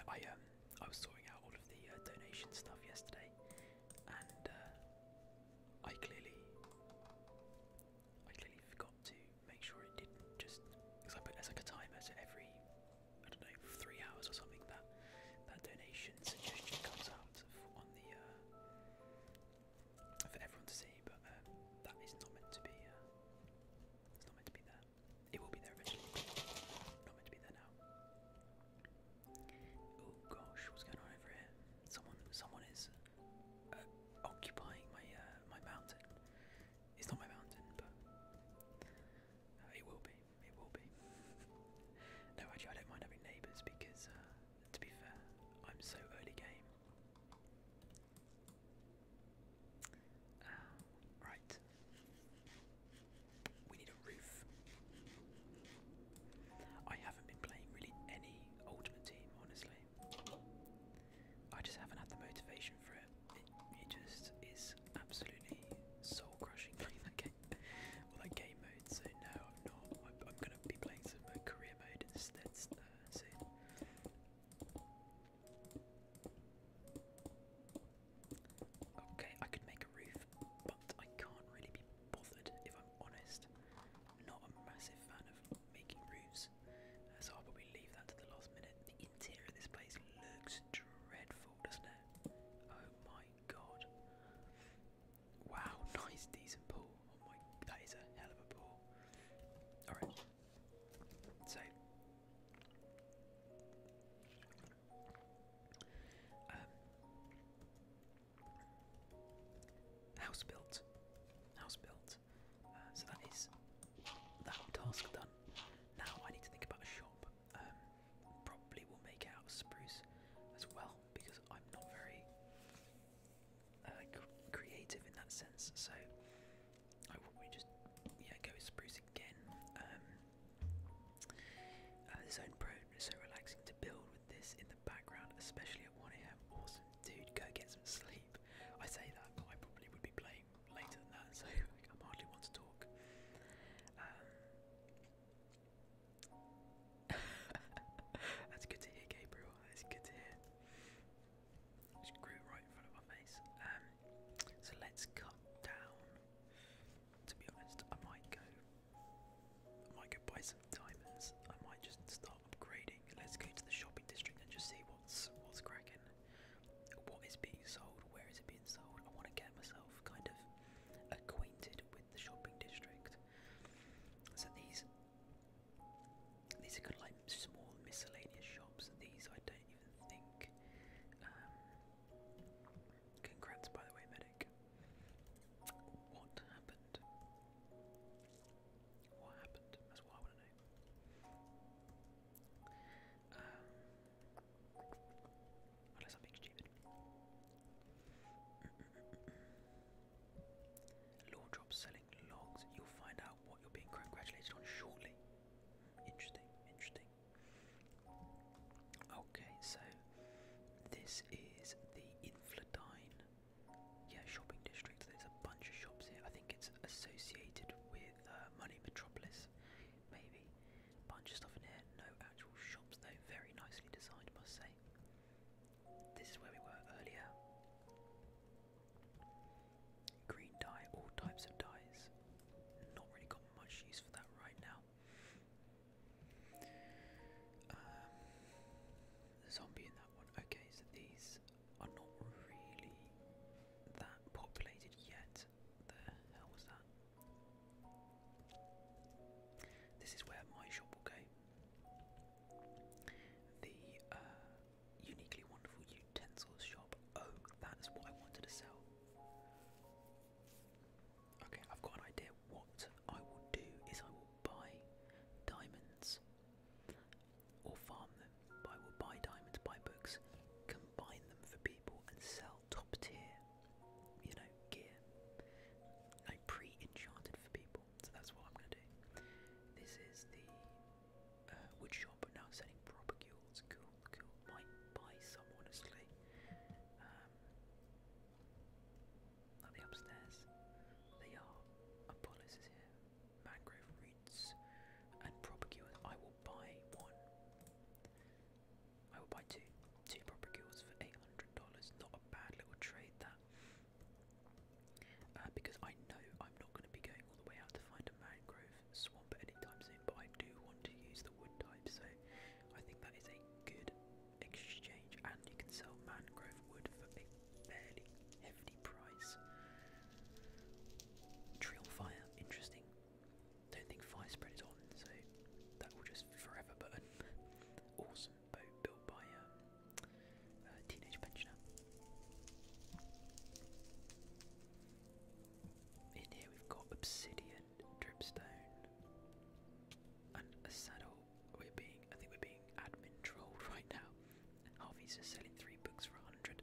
I um I was sorting out all of the uh, donation stuff yesterday, and uh, I clearly I clearly forgot to make sure it didn't just because I put it as like a timer, so every I don't know three hours or something that that donation suggestion comes out on the uh, for everyone to see, but um, that is not meant to be. Uh, it's not meant to be there. It will be there eventually. Not meant to be there now. Oh gosh, what's going on over here? Someone, someone is uh, occupying my uh, my mountain. It's not my mountain, but uh, it will be. It will be. No, actually, I don't mind having neighbours because, uh, to be fair, I'm so early game. Uh, right. We need a roof. I haven't been playing really any Ultimate Team, honestly. I just haven't had the motivation for it. It, it just is absolutely soul crushing playing that game, or that game mode. So no, I'm not. I'm, I'm going to be playing some uh, career mode instead uh, soon. Okay, I could make a roof, but I can't really be bothered if I'm honest. Not a massive fan of making roofs, uh, so I'll probably leave that to the last minute. The interior of this place looks dreadful, doesn't it? Oh my god. Wow, nice decent pool. Oh my, that is a hell of a pool. Alright. So um house built. House built. Uh, so that is that task done. Now I need to think about a shop. Um, probably will make it out of spruce as well because I'm not very uh, creative in that sense. So I will probably just yeah go with spruce again. Um, uh, the Zone Pro is so relaxing to build with this in the background, especially at one A M. Awesome, dude. Go get some sleep. I say that, but I probably would be playing late he's just selling three books for a hundred.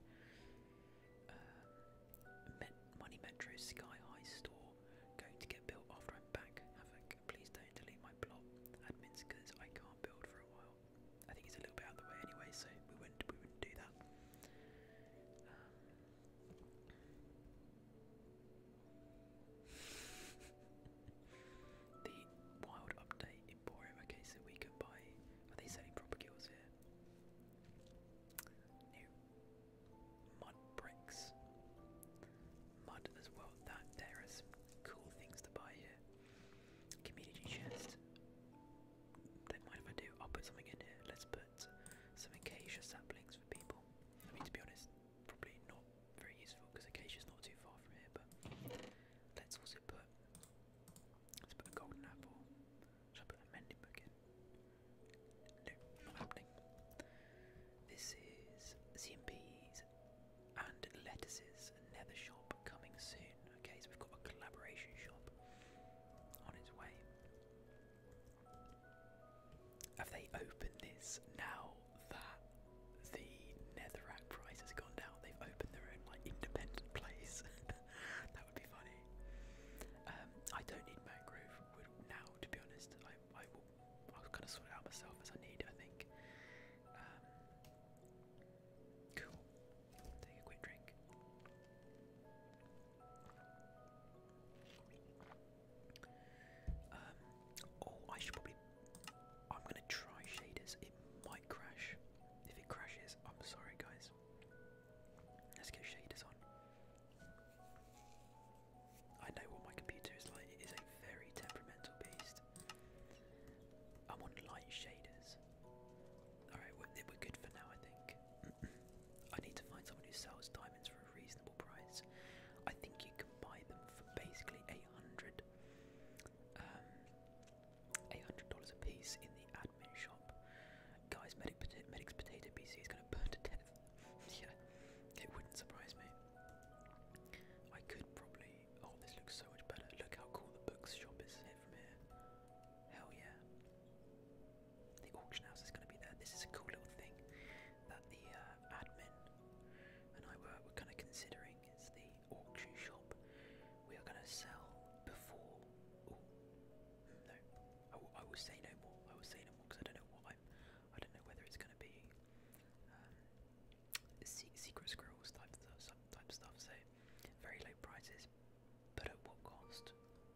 Um, Met Money Metro Sky High store going to get built after I'm back. Havoc, please don't delete my plot admins because I can't build for a while. I think he's a little bit out of the way anyway, so we wouldn't we wouldn't do that. Um, the wild update Emporium. Okay, so we can buy. Are they selling proper gills here? New mud bricks, mud as well. That there are some cool things to buy here. Community chest. Don't mind if I do. I'll put something in here. Let's put some acacia saplings for people. I mean, to be honest, probably not very useful because acacia's not too far from here. But let's also put let's put a golden apple. Should I put a mending book in? No, not happening. This is C M Ps and lettuces nether shop coming soon. Okay, so we've got a collaboration shop on its way. Have they opened this now that the netherrack price has gone down? They've opened their own like independent place. That would be funny. Um, I don't need mangrove wood now, to be honest. I I will I'll kind of sort it out myself as I need. I think. Um, cool. Take a quick drink. Um, oh, I should probably. I'm gonna try shaders. It might crash. If it crashes, I'm sorry, guys. Let's get shaders on. I know what my computer is like. It is a very temperamental beast. I'm on light shaders. Alright, we're, we're good for now, I think. I need to find someone who sells diamonds for a reasonable price. I think you can buy them for basically eight hundred. Um, eight hundred dollars a piece in the admin shop. Guys, Medic pota Medic's potato P C is going to burn to death. Yeah, it wouldn't surprise me. I could probably. Oh, this looks so much better. Look how cool the books shop is here from here. Hell yeah. The auction house is going to be there. This is a cool little thing that the uh, admin and I were, were kind of considering. It's the auction shop. We are going to sell before. Ooh, no, I will, I will say no more. I will say no more because I don't know what I'm. I don't know whether it's going to be um, se secret scrolls type stuff, some type stuff. So very low prices, but at what cost?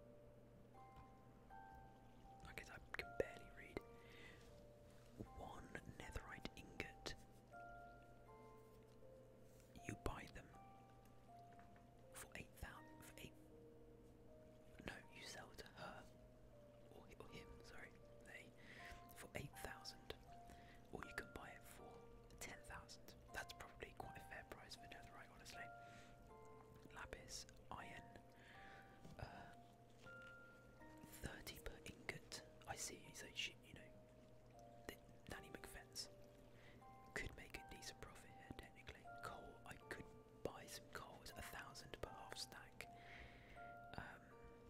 I guess I can barely read. One netherite ingot. You buy them for eight thousand. For eight. No, you sell to her or, or him. Sorry, they for eight thousand, or you can buy it for ten thousand. That's probably quite a fair price for netherite, honestly. Lapis, iron, uh, thirty per ingot. I see. So she, you know, the Nanny McFence could make a decent profit here. Technically, coal. I could buy some coal. It's a thousand per half stack. Um,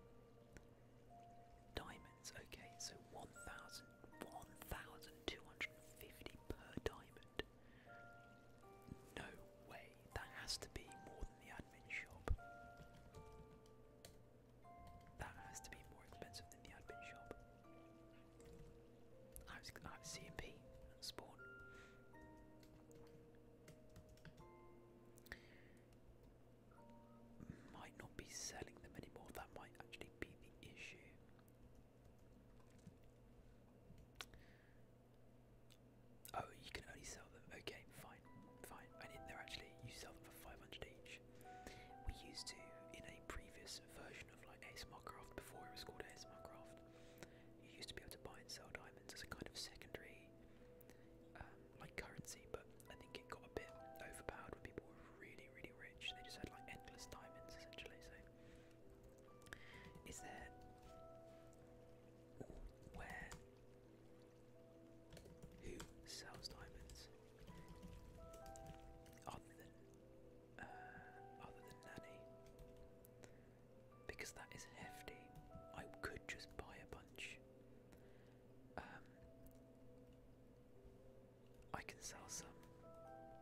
diamonds. Okay, so one thousand, one thousand two hundred fifty per diamond. No way. That has to be more than the admin shop. That has to be more expensive than the admin shop. I was, I was C M P spawn. Might not be selling them anymore. That might actually be the issue. Oh, you can only sell them. Okay, fine, fine. I mean, they're actually you sell them for five hundred each. We used to in a previous version of like ASMRcraft before it was called ASMRcraft. You used to be able to buy and sell diamonds as a kind of secondary, um, like currency. But I think it got a bit overpowered when people were really, really rich. They just had like endless diamonds essentially. So, is there where who sells diamonds other than uh, other than Nanny? Because that is hefty. I could just buy a bunch. Um, I can sell some.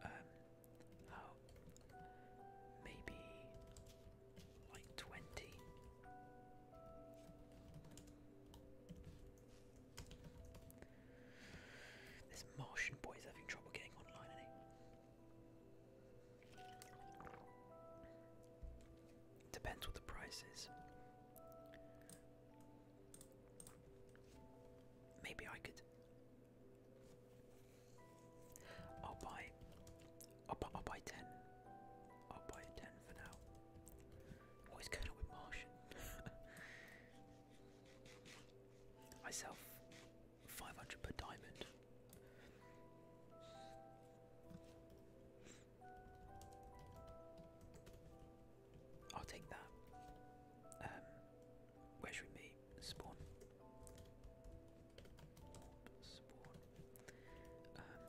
depends what the price is. Maybe I could. I'll buy. I'll, bu I'll buy ten. I'll buy ten for now. What is going on with Martian? Myself, five hundred per diamond. I'll take that. Um, where should we meet? Spawn. Spawn. Um,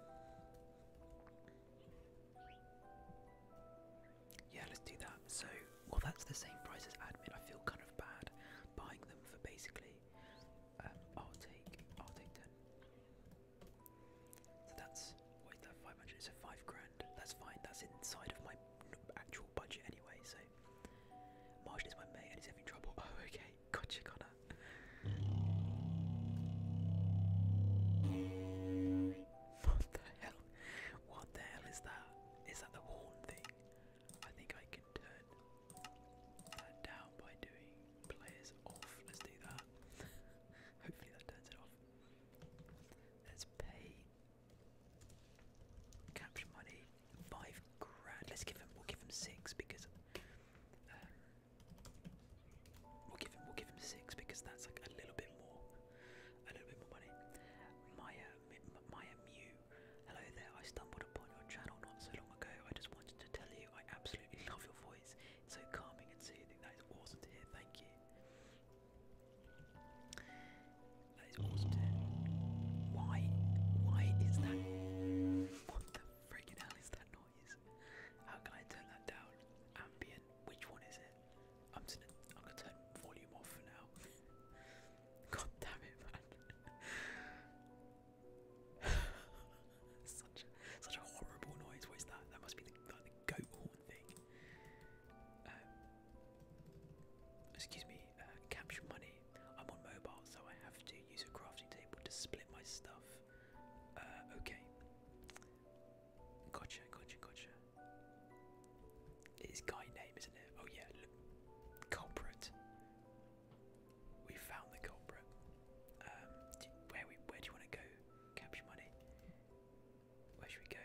yeah, let's do that. So, well, that's the same price as admin. I feel kind of bad buying them for basically. Um, I'll take. I'll take ten. So that's what is that? Five hundred. So five grand. That's fine. That's inside of my actual budget anyway. So. Martian is my mate and he's having trouble. Oh, okay. Gotcha, Connor. What the hell? What the hell is that? Is that the horn thing? I think I can turn that down by doing players off. Let's do that. Hopefully that turns it off. Let's pay capture money. Five grand. Let's give him, we'll give him six because We'll give him, we'll give him six because that's like a little bit more, a little bit more money. Maya, Maya Mew, hello there. I stumbled upon your channel not so long ago. I just wanted to tell you I absolutely love your voice. It's so calming and soothing. That is awesome to hear. Thank you. That is awesome to hear. Why, why is that? What the freaking hell is that noise? How can I turn that down? Ambient. Which one is it? I'm just gonna, I'm gonna turn volume off for now. God damn it, man! such, such a horrible noise. What is that? That must be the, like the goat horn thing. Um, excuse me. Uh, capture money. I'm on mobile, so I have to use a crafting table to split my stuff. Uh, okay. Gotcha, gotcha, gotcha. It is guy name, isn't it? Oh yeah, look. Culprit. We found the culprit. Um, do, where we? Where do you want to go? Capture money. Where should we go?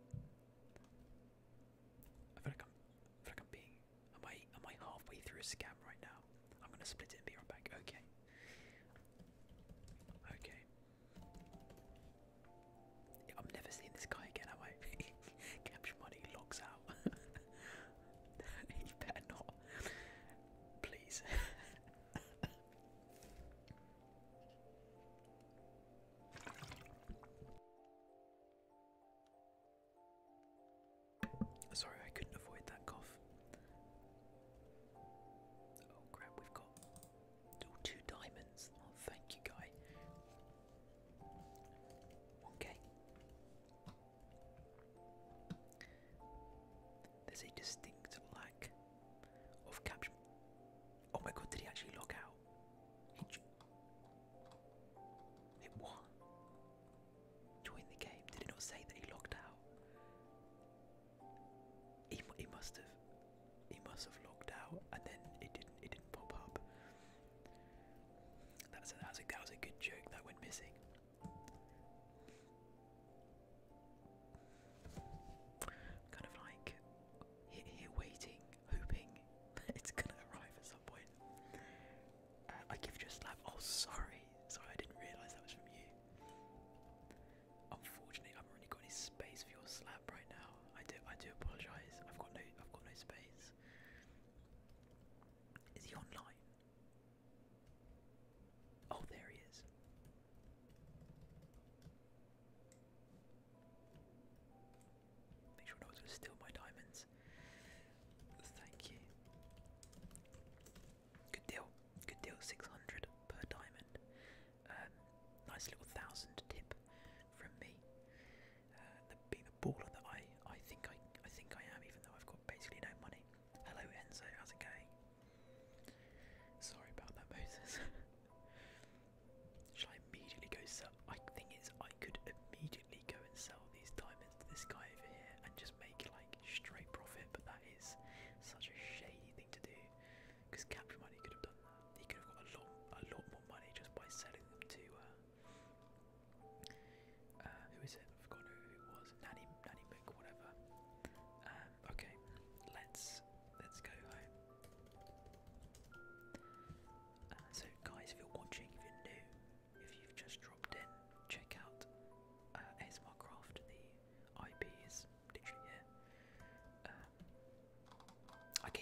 I feel like I'm. I feel like I'm being. Am I? Am I halfway through a scam right now? I'm gonna split it and be right back. Okay. Okay. Yeah, I'm never seeing this guy again, am I? Capture money logs out. He better not. Please. Sorry, I couldn't avoid that cough. Oh crap, we've got oh, two diamonds. Oh, thank you, guy. Okay. There's a distinct lack of capture. Oh my god, did he actually log out? He jo it what? Join the game. Did it not say that he logged out? He, he must have. He must have logged out, and then it didn't. It didn't pop up. That's a, that's a, that was a good joke that went missing. Kind of like here, here waiting, hoping it's gonna arrive at some point. Uh, I give you a slap. Oh, sorry, sorry, I didn't realise that was from you. Unfortunately, I haven't really got any space for your slap right now. I do, I do apologise. I've got no, I've got no space. Is he online? Oh, there he is.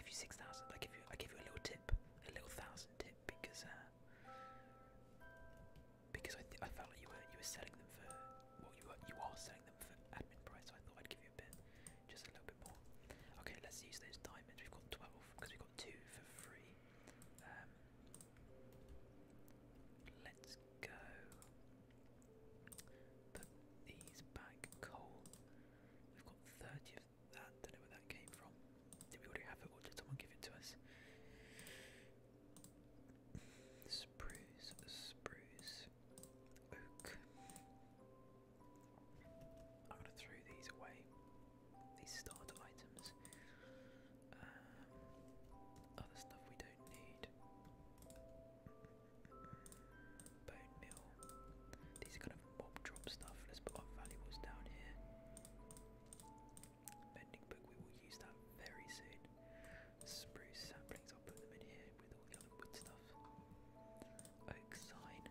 you six thousand. I give you I give you a little tip, a little thousand tip because uh, because I th I felt like you were you were selling them for well you are you are selling them for admin price. So I thought I'd give you a bit, just a little bit more. Okay, let's use those diamonds. We've got twelve because we've got two for free. Um, let's go. Put these back. Coal. We've got thirty of that. Don't know where that came from. Did we already have it, or did someone give it to us? Spruce, spruce, oak. I'm gonna throw these away. These starter items. Um, other stuff we don't need. Bone meal. These are kind of mob drop stuff. Let's put our valuables down here. Mending book, we will use that very soon. Spruce saplings, I'll put them in here with all the other wood stuff. Oak sign.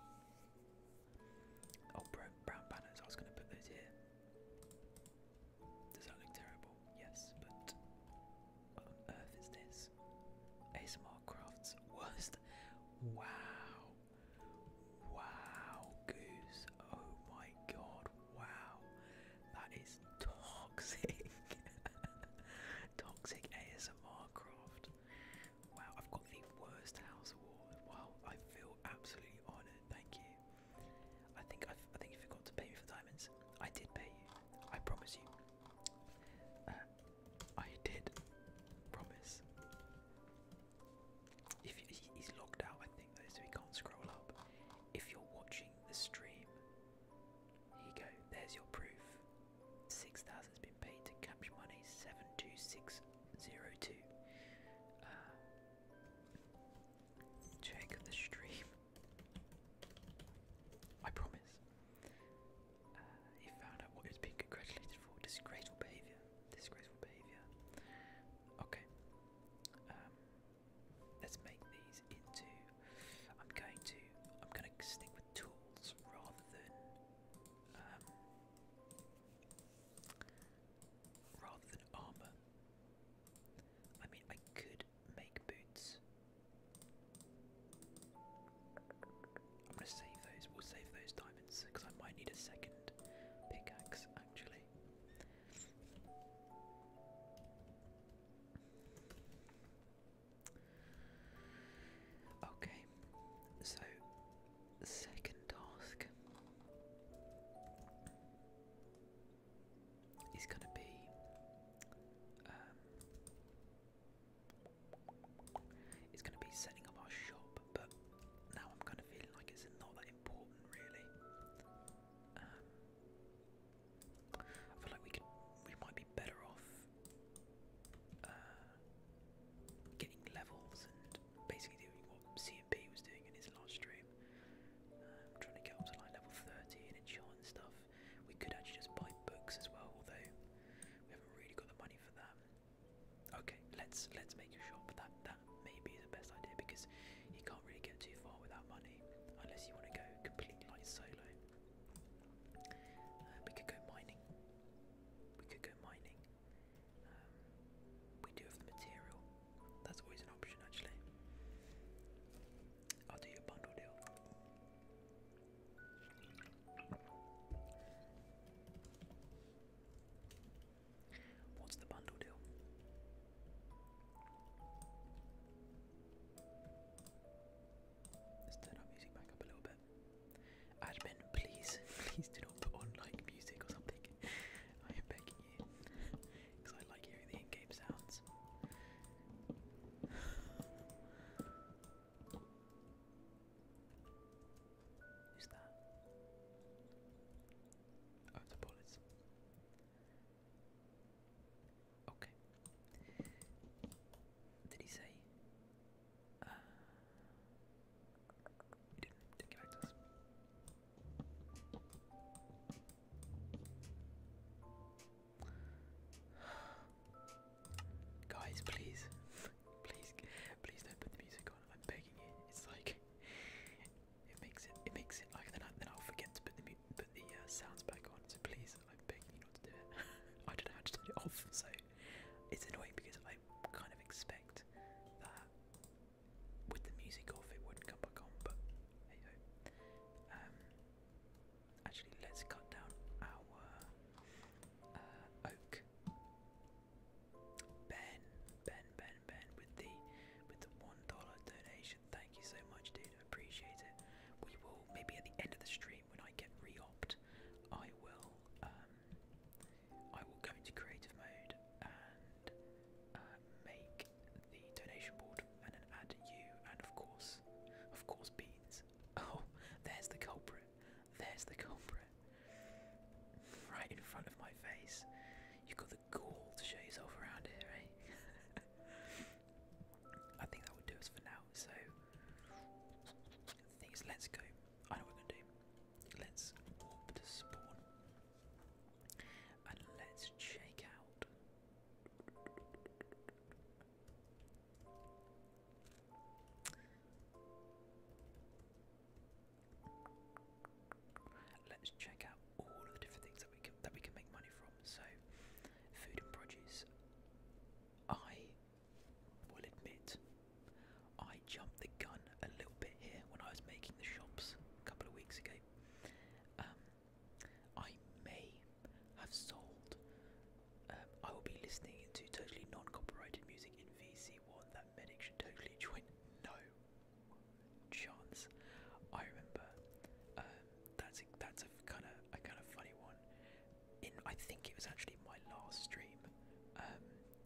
Oh, brown, brown banners, I was going to put those here. Does that look terrible? Yes, but what on earth is this? ASMRcraft's worst. Wow. Wow, goose. Oh my god, wow. That is toxic. Toxic ASMRcraft. Wow, I've got the worst house award. Wow, I feel absolutely honoured, thank you. I think I've, I think you forgot to pay me for diamonds. I did pay you. I promise you. Uh, I did promise. If you, he- he's logged out, I think though, so he can't scroll up. If you're watching the stream, here you go. There's your proof. Six thousand has been paid to capture money. Seven two six zero two. Uh, check the stream. I promise. Uh, he found out what he was being congratulated for. Disgraceful behaviour. Disgraceful behaviour. Okay. Um, let's make these into. I'm going to. I'm going to stick with tools rather than. Um, rather than armor. I mean, I could make boots. I'm gonna save those. We'll save those diamonds because I might need a second pickaxe actually. Okay, so the second task is gonna be um, it's gonna be setting up our shop, but now I'm kind of feeling like it's not that important really. Um, I feel like we could, we might be better off uh, getting levels and basically doing what C M P was doing in his last stream. Um, trying to get up to like level thirty and enchant and stuff. We could actually just buy books as well, although we haven't really got the money for that. Okay, let's let's make a shop. That that maybe is the best idea because you can't really get too far without money unless you want to go completely like solo. Uh, we could go mining. We could go mining. Um, we do have the material. That's always an option actually. I'll do your bundle deal. What's the bundle deal? Let's turn our music back up a little bit. Admin, listening to totally non-copyrighted music in V C one, that medic should totally join. No chance. I remember. Um, that's a, that's a kind of a kind of funny one. In I think it was actually my last stream. Um,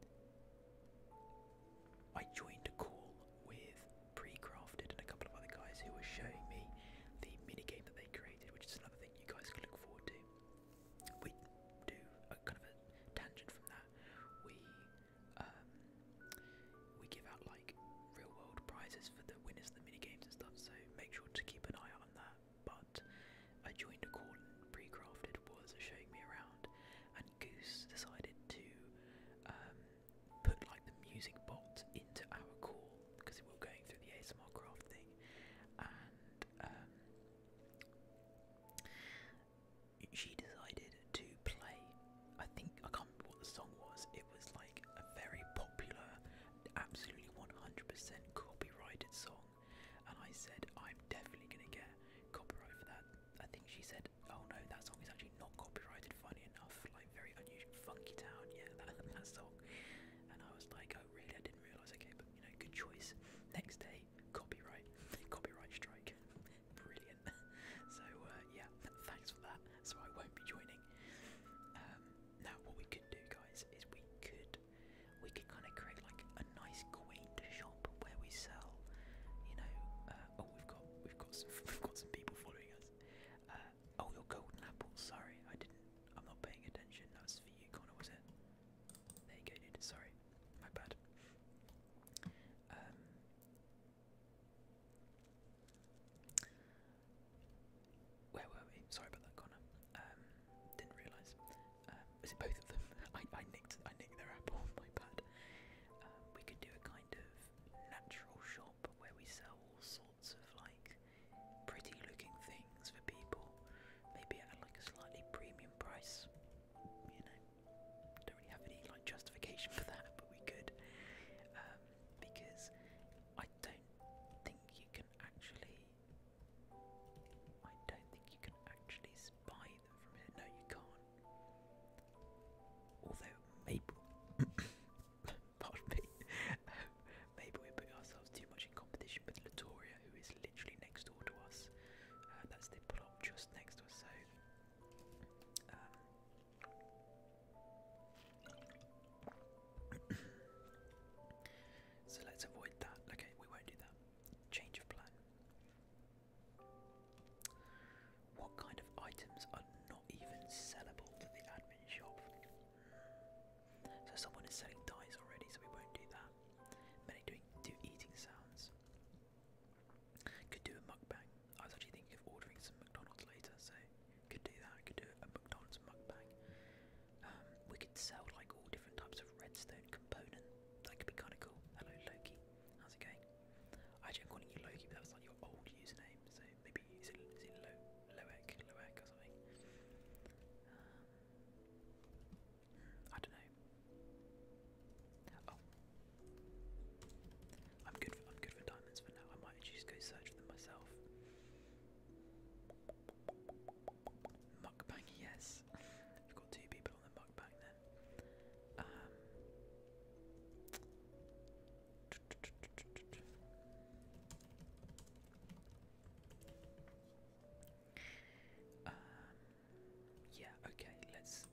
I joined a call with Pre-Crafted and a couple of other guys who were showing me the minigame that they created, which is another thing you guys can look forward to. We do a kind of a tangent from that. We um, we give out like real world prizes for the winners of the minigames and stuff, so make sure to keep an eye out on that. But I joined a call and Pre-Crafted was showing me around, and Goose decided to um, put like the music bot into our call because we were going through the ASMRcraft thing, and um, she decided to play, I think, I can't remember what the song was, it was like a very popular, absolutely one hundred percent copyrighted song, and I said, I'm definitely going to get copyright for that. I think she said, oh no, that song is actually not copyrighted, funny enough, like very unusual, Funky Town, yeah, that, that song, and I was like, oh really, I didn't realise, okay, but you know, good choice. Next day, copyright, copyright strike, brilliant. So uh, yeah, thanks for that. So I won't be joining. Um, now, what we could do, guys, is we could we could kind of create like a nice quaint shop where we sell, you know. Uh, oh, we've got we've got some we've got some people following us. Uh, oh, your golden apples. Sorry, I didn't. I'm not paying attention. That was for you, Connor, was it? There you go, dude. Sorry, my bad. Um, where were we? Sorry about that, Connor. Um, didn't realise. Um, was it both of them? I, I nicked I nicked their apple. My bad. Um, we could do a kind of natural shop where we sell all sorts of like pretty looking things for people. Maybe at like a slightly premium price. You know, don't really have any like justification for that, but we could. Um, because I don't think you can actually. I don't think you can actually buy them from here. No, you can't. Although maybe, pardon me, maybe we're putting ourselves too much in competition with Latoria, who is literally next door to us. Uh, that's the plot just next to us. So, um, so let's avoid that. Okay, we won't do that. Change of plan. What kind of items are not even sellable to the admin shop? So someone is selling dyes already, so we won't do that. Many doing do eating sounds. Could do a mukbang. I was actually thinking of ordering some McDonald's later, so could do that. Could do a McDonald's mukbang. Um, we could sell like all different types of redstone component. That could be kind of cool. Hello Loki, how's it going? Actually, I'm calling you Loki, but that was like your old username, so maybe is it is it Lo Loek Loek or something? Um, I don't know. Oh, I'm good. For, I'm good for diamonds for now. I might just go search for them myself. Mukbang, yes. We've got two people on the mukbang then. Um, um, yeah. Okay. Let's.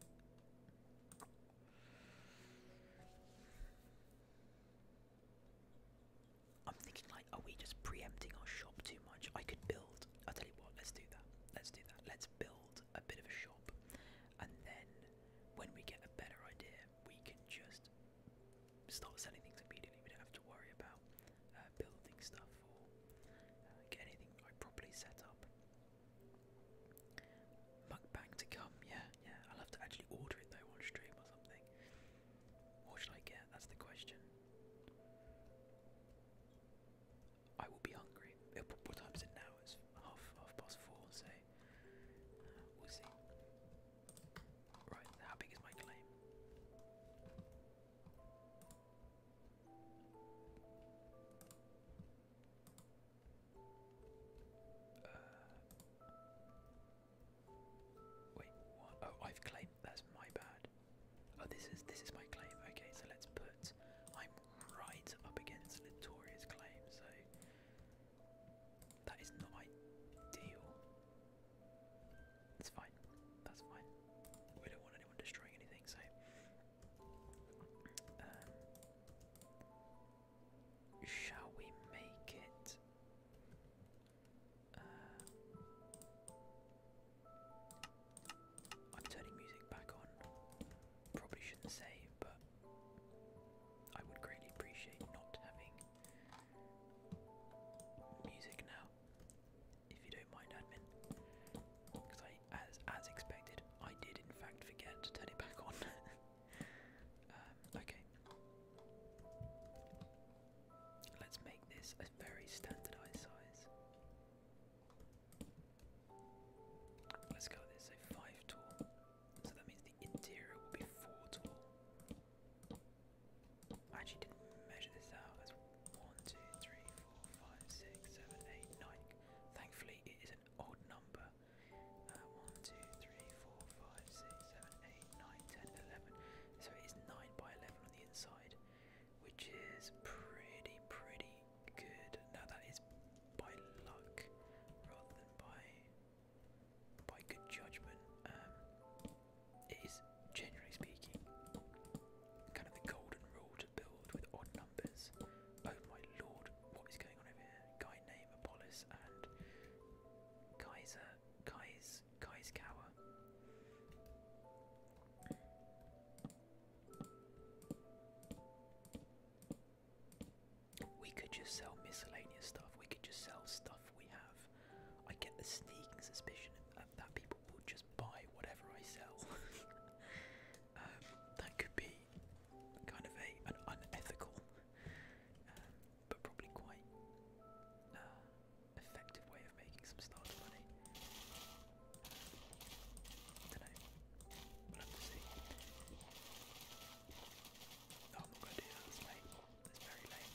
I'm thinking like, are we just preempting our shop too much? I could build. I'll tell you what. Let's do that. Let's do that. Let's build a bit of a shop, and then when we get a better idea, we can just start selling things immediately. We don't have to worry about uh, building stuff or uh, get anything like properly set up. Mukbang to come. Yeah, yeah. I'll have to actually order it though on stream or something. What should I get? That's the question. I will be hungry. Uh, What what time is it now? It's half half past four, so uh, we'll see. Right, how big is my claim? shall we make it? Uh, I'm turning music back on. Probably shouldn't say, but I would greatly appreciate not having music now, if you don't mind, admin. Because I, as as expected, I did in fact forget to turn it back on. um, okay. Let's make this a very standardized size. Let's go with this, so five tall. So that means the interior will be four tall. I actually didn't measure this out. That's one, two, three, four, five, six, seven, eight, nine. Thankfully, it is an odd number. Uh, one, two, three, four, five, six, seven, eight, nine, ten, eleven. So it is nine by eleven on the inside, which is pretty, pretty good. Now that is by luck rather than by by good judgment. Um, it is, generally speaking, kind of the golden rule to build with odd numbers. Oh my lord, what is going on over here? Guy named Apollos and Kaiser, Kais, Kaiskawa. We could just sell miscellaneous stuff. We could just sell stuff we have. I get the sneaking suspicion that, that people will just buy whatever I sell. um, that could be kind of a an unethical, um, but probably quite uh, effective way of making some starter money. Don't know. We'll have to see. No, I'm not going to do that. That's lame. That's very lame.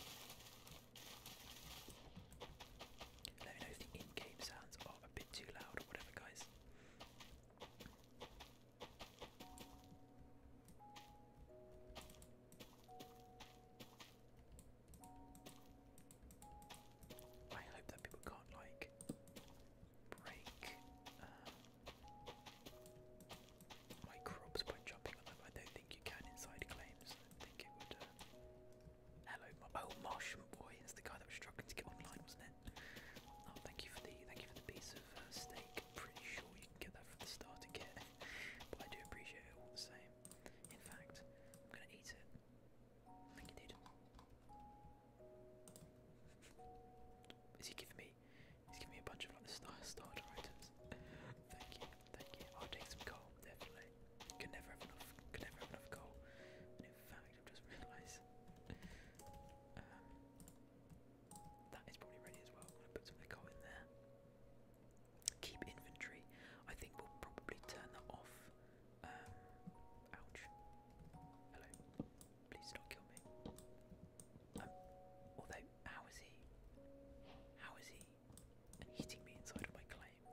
Let me know if the in-game sounds are a bit too loud or whatever, guys. I hope that people can't like break um, my crops by jumping on them. I don't think you can inside claims. I think it would. Uh... Hello, Mar oh Martian boy. It's the guy that was struggling to get online, wasn't it? Oh, thank you for the thank you for the piece of uh, steak. Pretty sure you can get that from the starter kit, but I do appreciate it all the same. In fact, I'm gonna eat it. Thank you, dude. Is he giving me? He's giving me a bunch of like the star starter items. Thank you, thank you. I'll take some coal, definitely. Can never have enough. Can never have enough coal. And in fact, I've just realised um, that is probably ready as well. I'm gonna put some of the coal in there. Keep inventory. I think we'll probably turn that off. Um, ouch. Hello. Please don't kill me. Um, although, how is he? How is he hitting me inside of my claim?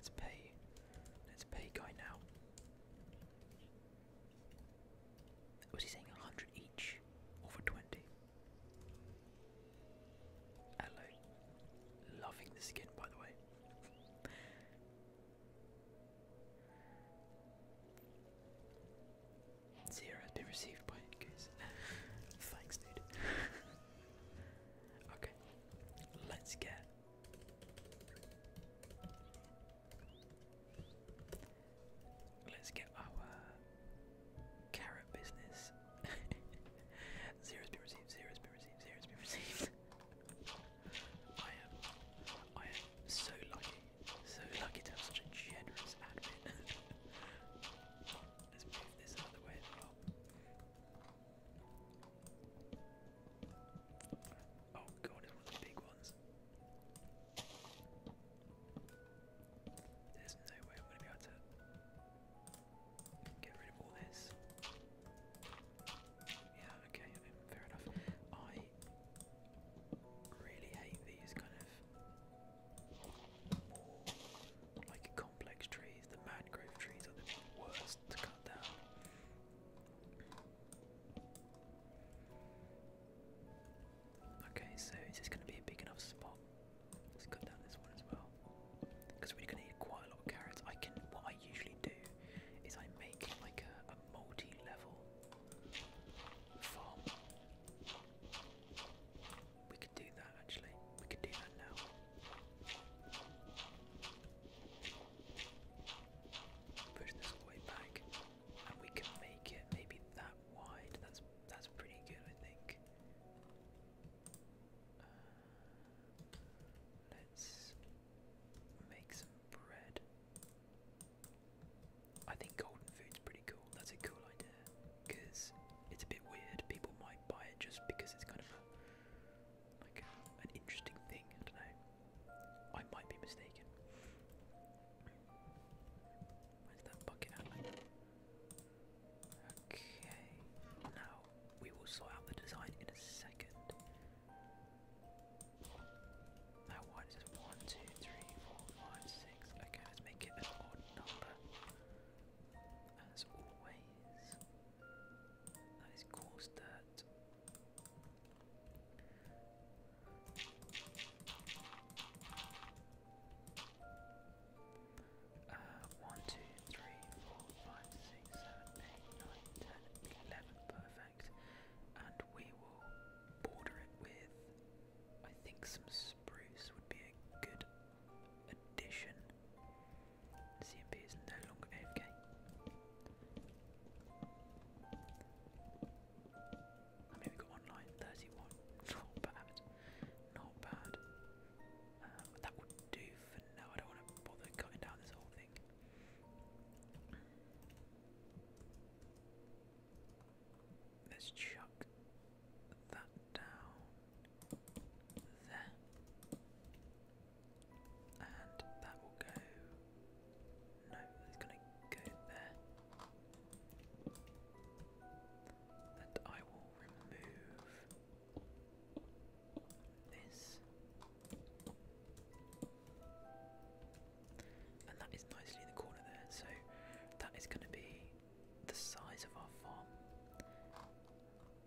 let's pay. Let's pay guy now. Was he saying a hundred each, or for twenty? Hello. Loving the skin, by the way. Zero has been received by Goose. Thanks, dude. Okay, let's get. Let's get our carrot business. Zero's been received. Zero's been received. Zero's been received. I am. I am so lucky. So lucky to have such a generous admin. Let's move this out of the way as well. Oh god, it's one of the big ones. There's no way I'm going to be able to get rid of all this. Yeah, okay, fair enough. I really hate these kind of more like complex trees. The mangrove trees are the worst to cut down. Okay, so is this going to be a big enough spot? Let's cut down this one as well. Because we're going to need quite a lot of carrots. I can. What I usually do is I make like a, a multi-level farm. We could do that actually. We could do that now. Push this all the way back, and we can make it maybe that wide. That's that's pretty good, I think. Uh, let's make some bread. I think golden food's pretty cool. That's a cool idea because it's a bit weird. People might buy it just because it's kind of a like a, an interesting thing. I don't know. I might be mistaken. Where's that bucket at? Okay. Now we will sort out the design in a second. How wide is this? One, two, three, four, five, six. Okay, let's make it an odd number. As always. That is coarse dirt. Uh, one, two, three, four, five, six, seven, eight, nine, ten, eleven. Perfect. And we will border it with, I think, some spruce would be a good addition. C M P is no longer A F K. I mean, we got online thirty-one. Not bad. Not bad. Um, that would do for now. I don't want to bother cutting down this whole thing. Let's chuck that down there. And that will go. No, it's gonna go there. And I will remove this. And that is nicely in the corner there, so that is going to be the size of our farm.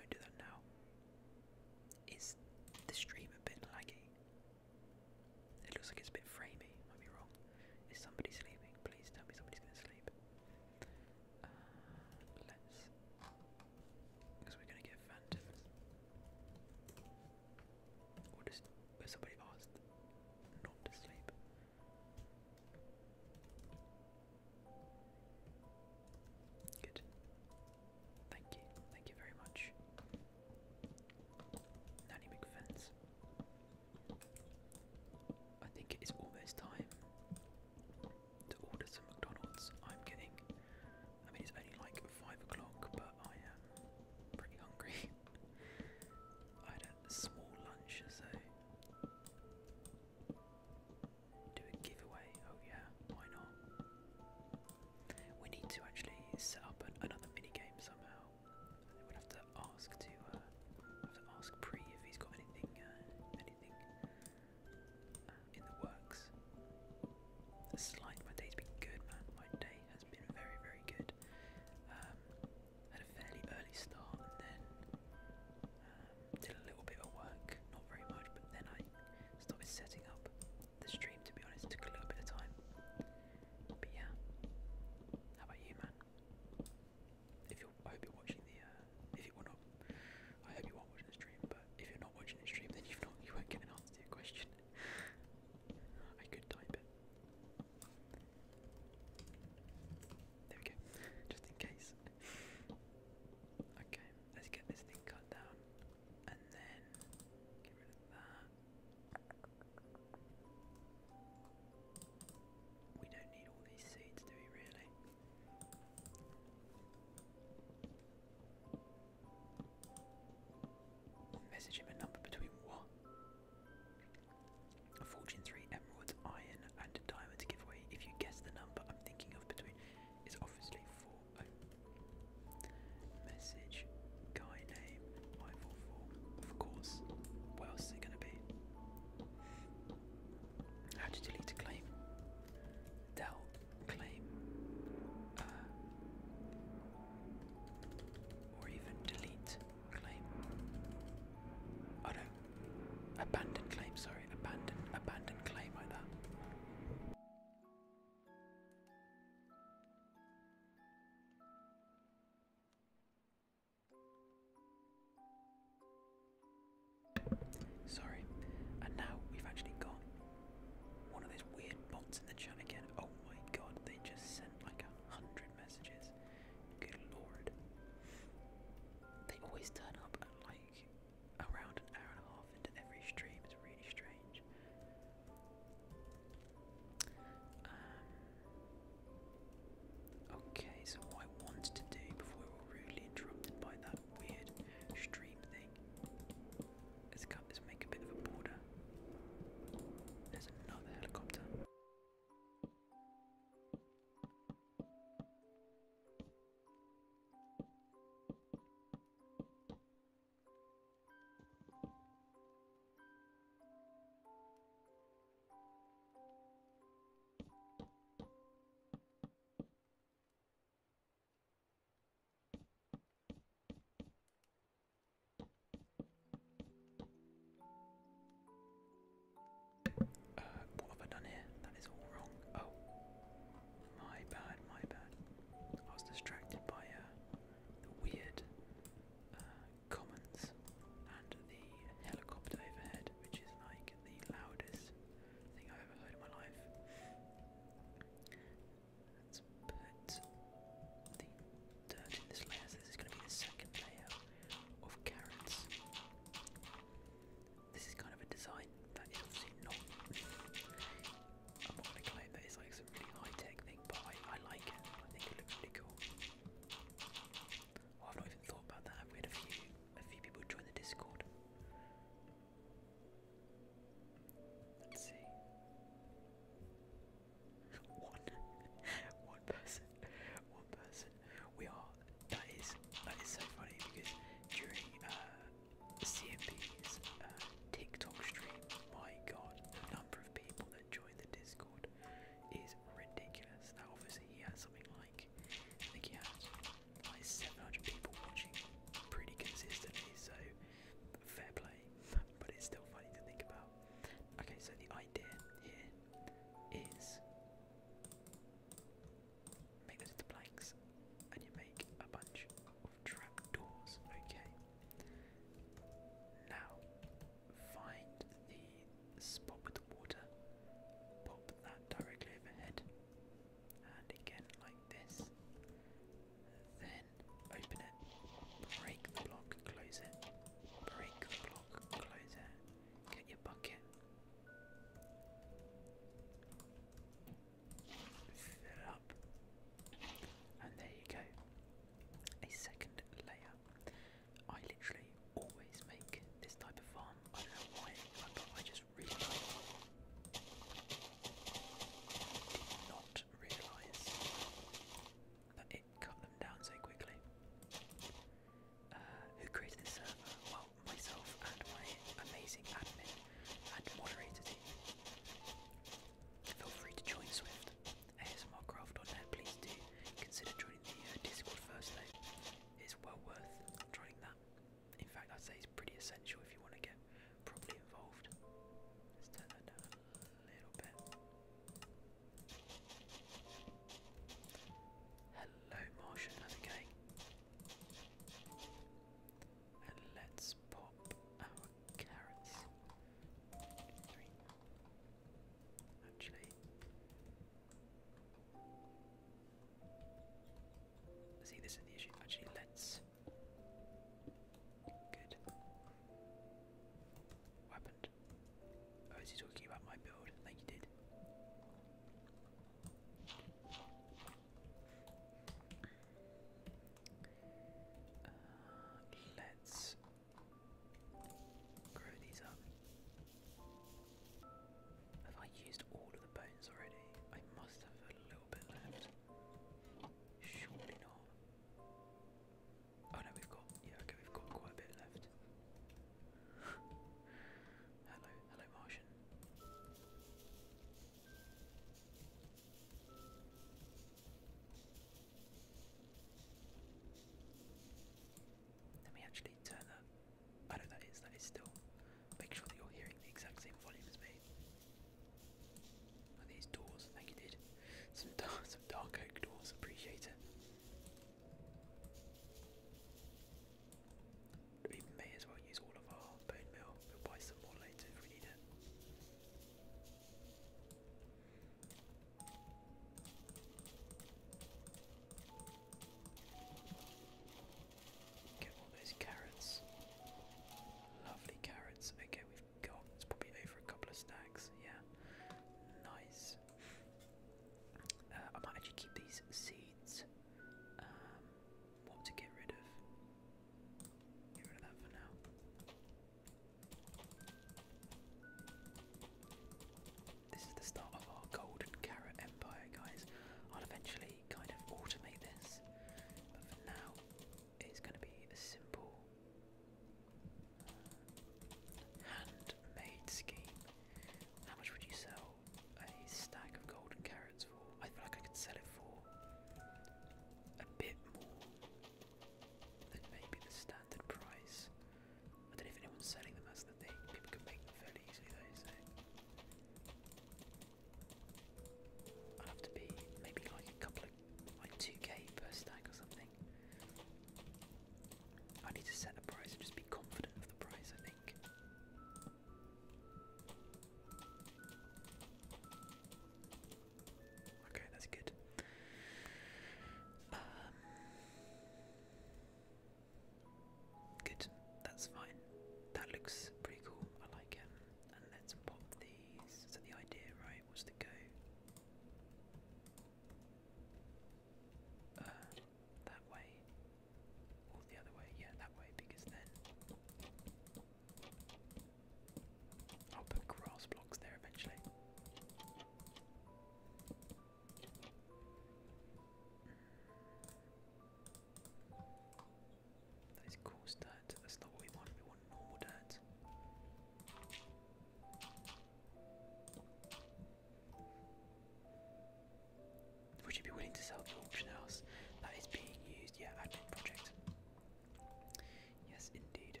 willing to sell the auction house that is being used. Yeah, admin project. Yes, indeed.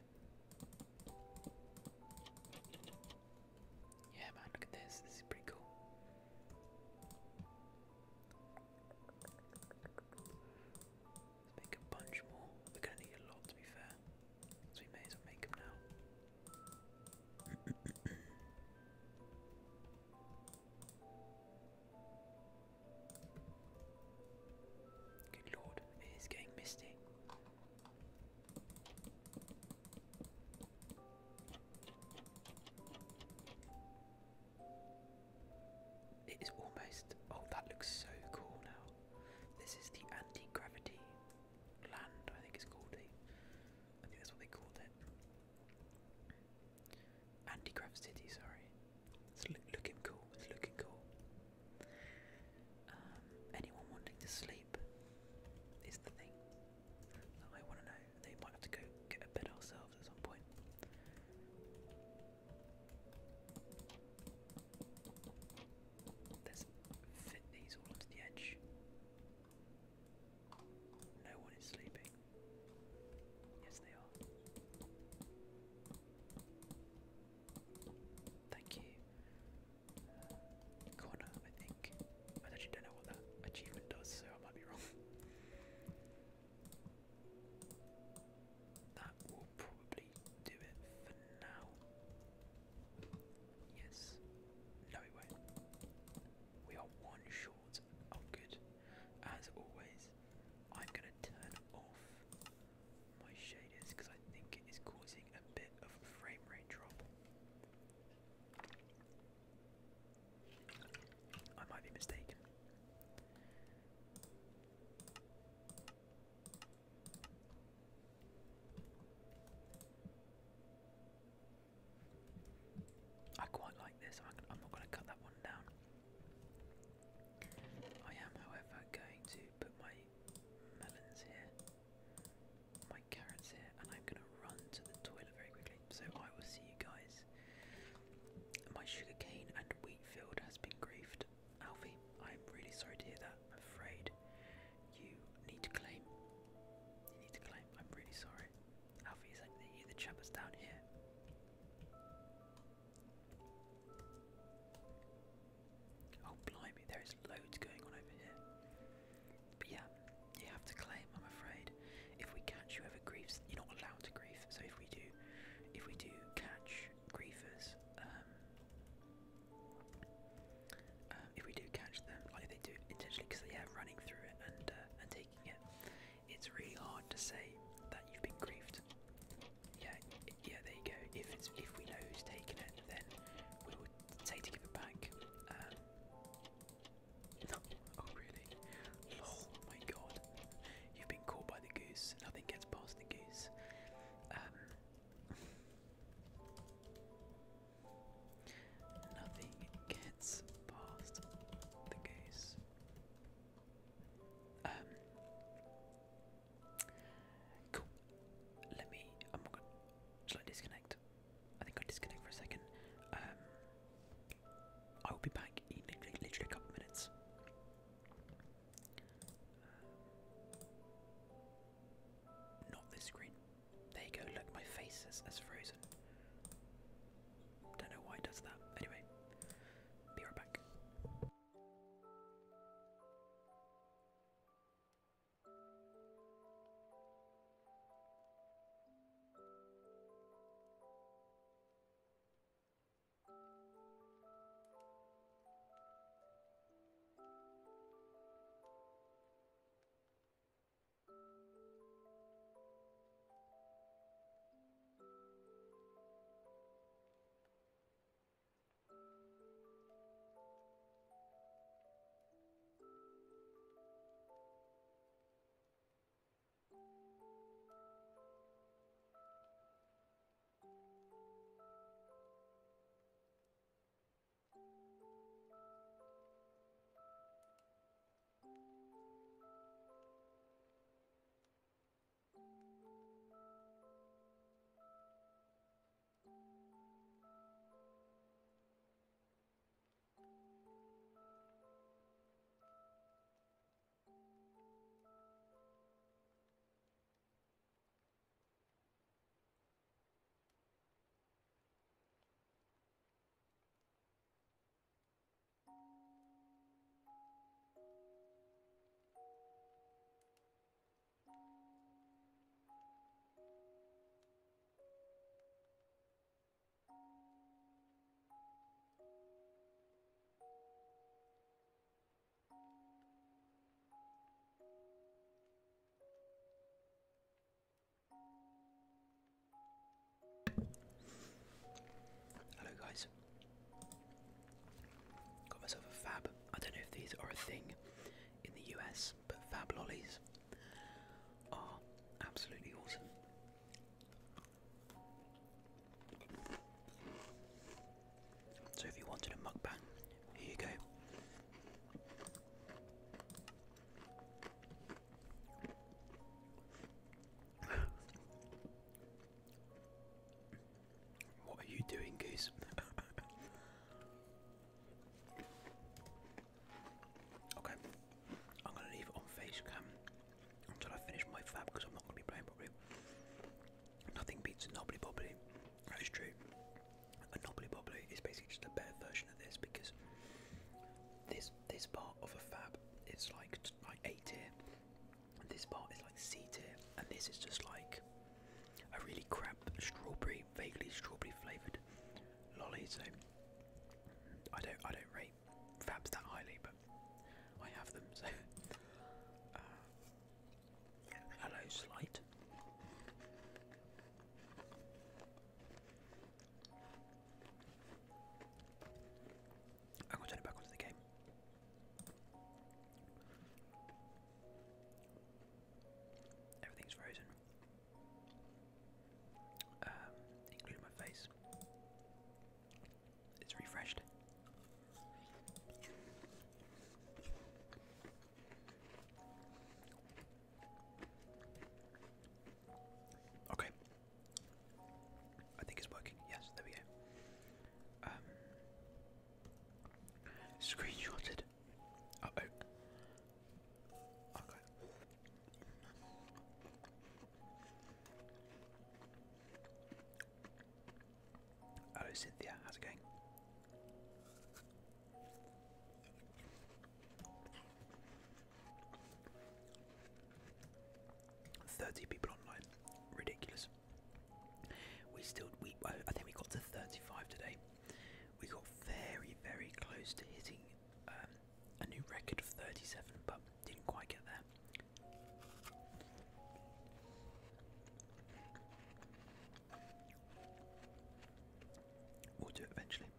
Yeah, man, look at this. This is pretty cool. Let's make a bunch more. We're gonna need a lot, to be fair, so we may as well make them now. Good lord, it is getting misty. It is almost. Oh, that looks so cool now. This is the anti-gravity land, I think it's called. The, I think that's what they called it. Anti-grav city, sorry. It's look, looking cool. It's looking cool. Um, anyone wanting to sleep is the thing that I want to know. They might have to go get a bed ourselves at some point. Let's fit these all onto the edge. No one is sleeping. Yes, they are. Thank you. Connor, I think. I actually don't know what that achievement does, so I might be wrong. That will probably do it for now. Yes. No, it won't. We are one short. Oh, good. As always, I'm going to turn off my shaders because I think it is causing a bit of a frame rate drop. I might be mistaken. I quite like this. I'm, I'm not going to cut that one down. I am, however, going to put my melons here, my carrots here, and I'm going to run to the toilet very quickly. So I will see you guys. My sugarcane and wheat field has been griefed. Alfie, I'm really sorry to hear that. I'm afraid you need to claim. You need to claim. I'm really sorry. Alfie, is that the, the chap that's down here? Oh, blimey, there is loads going on over here. But yeah, you have to claim, I'm afraid. If we catch whoever griefs, you're not allowed to grief. So if we do, if we do catch griefers, um, um, if we do catch them, like they do intentionally, because they are running through it and uh, and taking it, it's really hard to say that you've been griefed. Yeah, yeah, there you go. If it's if we know who's taken it, then we would say to give it back. Um, no, oh really? Lol, my god. You've been caught by the goose. Nothing gets past the goose. Um, nothing gets past the goose. Um, this part of a fab is like like A tier, and this part is like C tier, and this is just like a really crap strawberry, vaguely strawberry flavoured lolly. So I don't I don't rate fabs that highly, but I have them. So uh, hello, Slight. I'm gonna turn it back onto the game. Everything's frozen, um, including my face. It's refreshed. Okay. I think it's working. Yes, there we go. Um, screenshotted. Uh oh. Okay. Hello, Cynthia. How's it going? Thirty people online. Ridiculous. We still we I think we got to thirty-five today. We got very very close to hitting um, a new record of thirty-seven, but didn't quite get there. We'll do it eventually.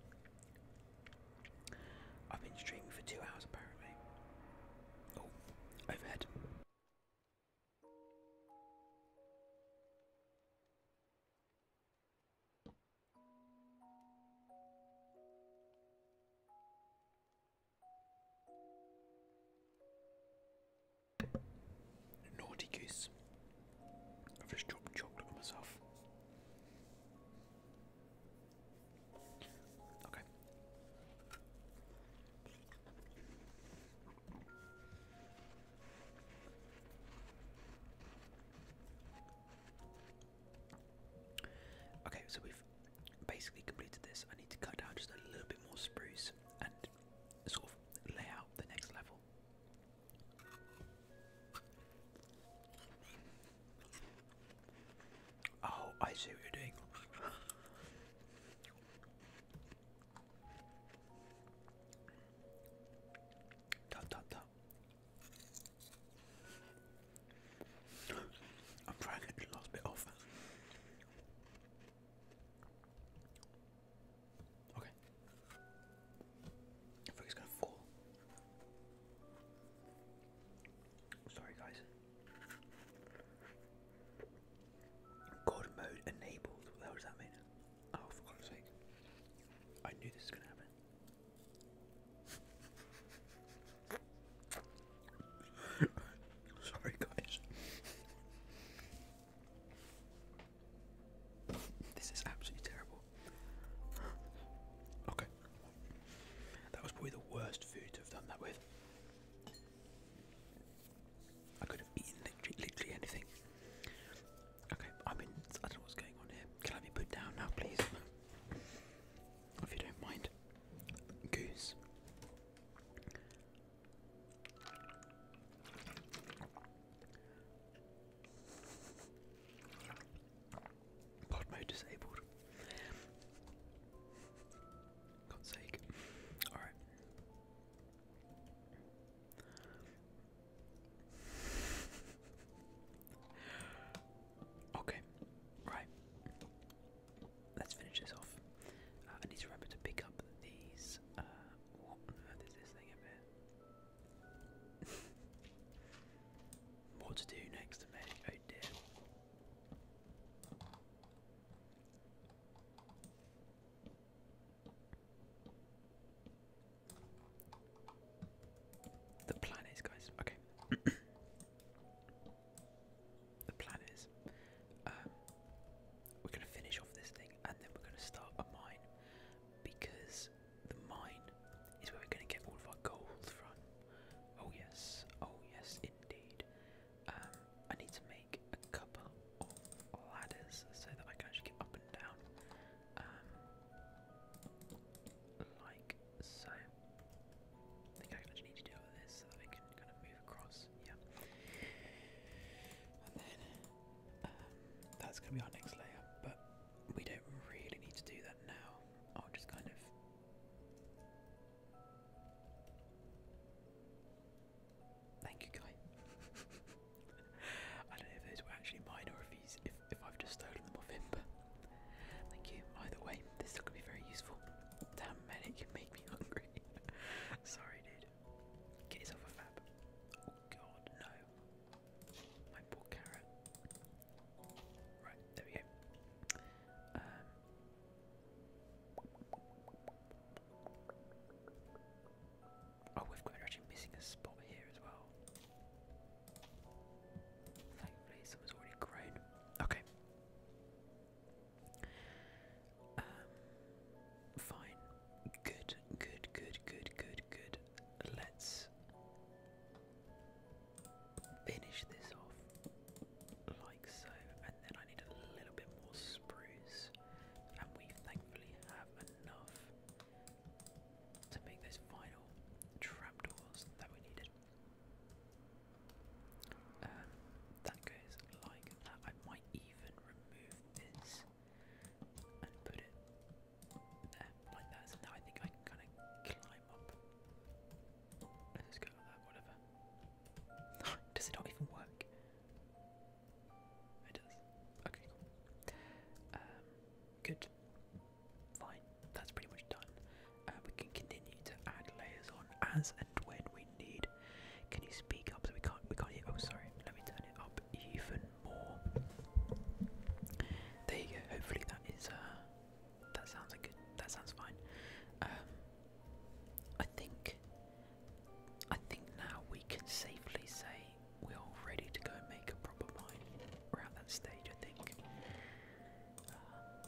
I've been streaming for two hours apparently. Oh, overhead. Naughty goose. I've just dropped chocolate on myself. Okay. Okay, so we've basically completed this. I need to cut down just a little bit more spruce and sort of lay out the next level. Oh, I see what you're doing. Tut tut tut. I'm trying to get the last bit off. Okay. I think it's gonna fall. Sorry guys. God mode enabled. What the hell does that mean? Oh, for God's sake. I knew this was gonna happen. Sorry guys. This is absolutely terrible. Okay. That was probably the worst food to have done that with. I could have eaten literally, literally anything. Okay, I mean, I don't know what's going on here. Can I be put down now, please? If you don't mind. Goose. Pod mode disabled. God's sake. Alright. Okay, right. Let's finish this off. Uh, I need to remember to pick up these. Uh, what on earth is this thing over here? What to do next, mate? Oh dear. The plan is, guys. Okay. The plan is, um, we're going to finish off this thing and then we're going to start a mine, because the mine is where we're going to get all of our gold from. Oh yes, oh yes indeed. Um, I need going to be our next layer, but we don't really need to do that now. I'll just kind of. Thank you, Guy. I don't know if those were actually mine or if he's if, if I've just stolen them off him, but thank you. Either way, this still could be very useful. Damn medic, you make me hungry. Sorry, dude. Get yourself a fab. Oh god, no. My poor carrot. Right, there we go. Um, oh, we've got actually missing a spot here as well. Thankfully, someone's already grown. Okay. Um, fine. Good, good, good, good, good, good. Let's finish this off like so, and then I need a little bit more spruce, and we thankfully have enough to make those final trapdoors that we needed. Um, that goes like that. I might even remove this and put it there, like that. So now I think I can kind of climb up. Let's just go like that, whatever. Does it not even work? It does. Okay, cool. Um, good. Fine. That's pretty much done. Uh, we can continue to add layers on as and when we need. Can you speak up so we can't we can't hear? Oh, sorry. Let me turn it up even more. There you go. Hopefully that is uh that sounds like good. That sounds fine. Um, I think I think now we can safely say we are ready to go and make a proper mine. We're at that stage, I think. Um,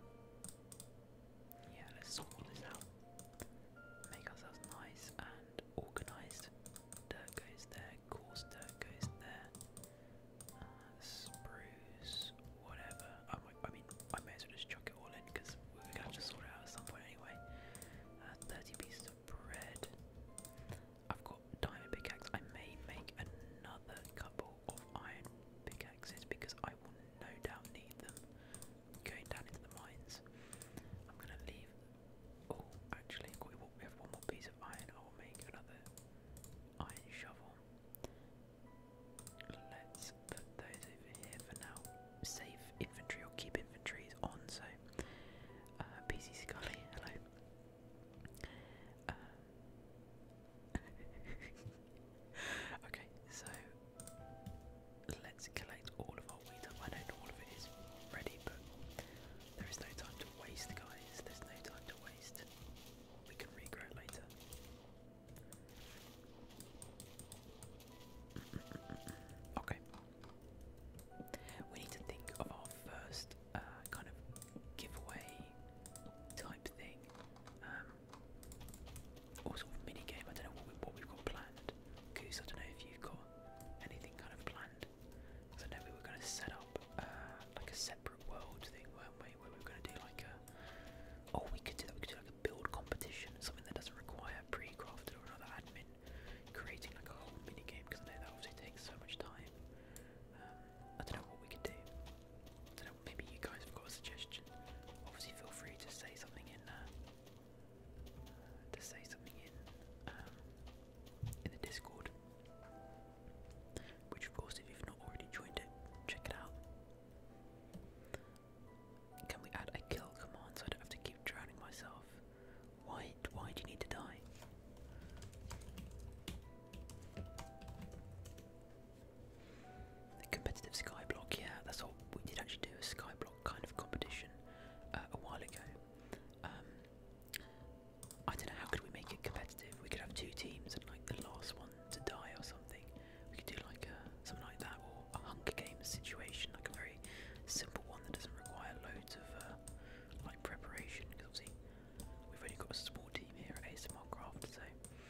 yeah, let's sort all this out. Make ourselves nice and organised. Dirt goes there, coarse dirt goes there. Uh, spruce, whatever. I, might, I mean, I may as well just chuck it all in because we're going to have to sort it out at some point anyway. Uh, thirty pieces of bread. I've got diamond pickaxe. I may make another couple of iron pickaxes because I will no doubt need them going down into the mines. I'm going to leave. Oh, actually, we have one more piece of iron. I will make another iron shovel. Let's put those over here for now. Save inventory or keep inventories on. So, uh, P C Scully, hello. Um, okay, so let's collect all of our wheat up. I know not all of it is ready, but there is no time to waste, guys. There's no time to waste. We can regrow it later. Okay. We need to think of our first uh, kind of giveaway type thing. Um, or sort of mini game. I don't know what, we, what we've got planned. Goose, I don't know if you've got anything kind of planned. Because I know we were going to set up uh, like a separate world thing, weren't we? Where we were going to do like a. Oh, we could do that. We could do like a build competition, something that doesn't require pre-crafted or another admin creating like a whole mini game. Because I know that obviously takes so much time. Um, I don't know what we could do. I don't know. Maybe you guys have got a suggestion. Obviously, feel free to say something in. Uh, to say something in. Um, in the Discord. Which, of course, if you've not already joined it, check it out. Can we add a kill command so I don't have to keep drowning myself? Why? Why do you need to die? The competitive skyblock, yeah, that's all. We did actually do a skyblock kind of competition uh, a while ago. Um, I don't know, how could we make it competitive? We could have two teams and like the last one to die or something. We could do like a, something like that, or a Hunger Games situation, like a very simple one that doesn't require loads of uh, like preparation. Because obviously we've only got a small team here at ASMRcraft, so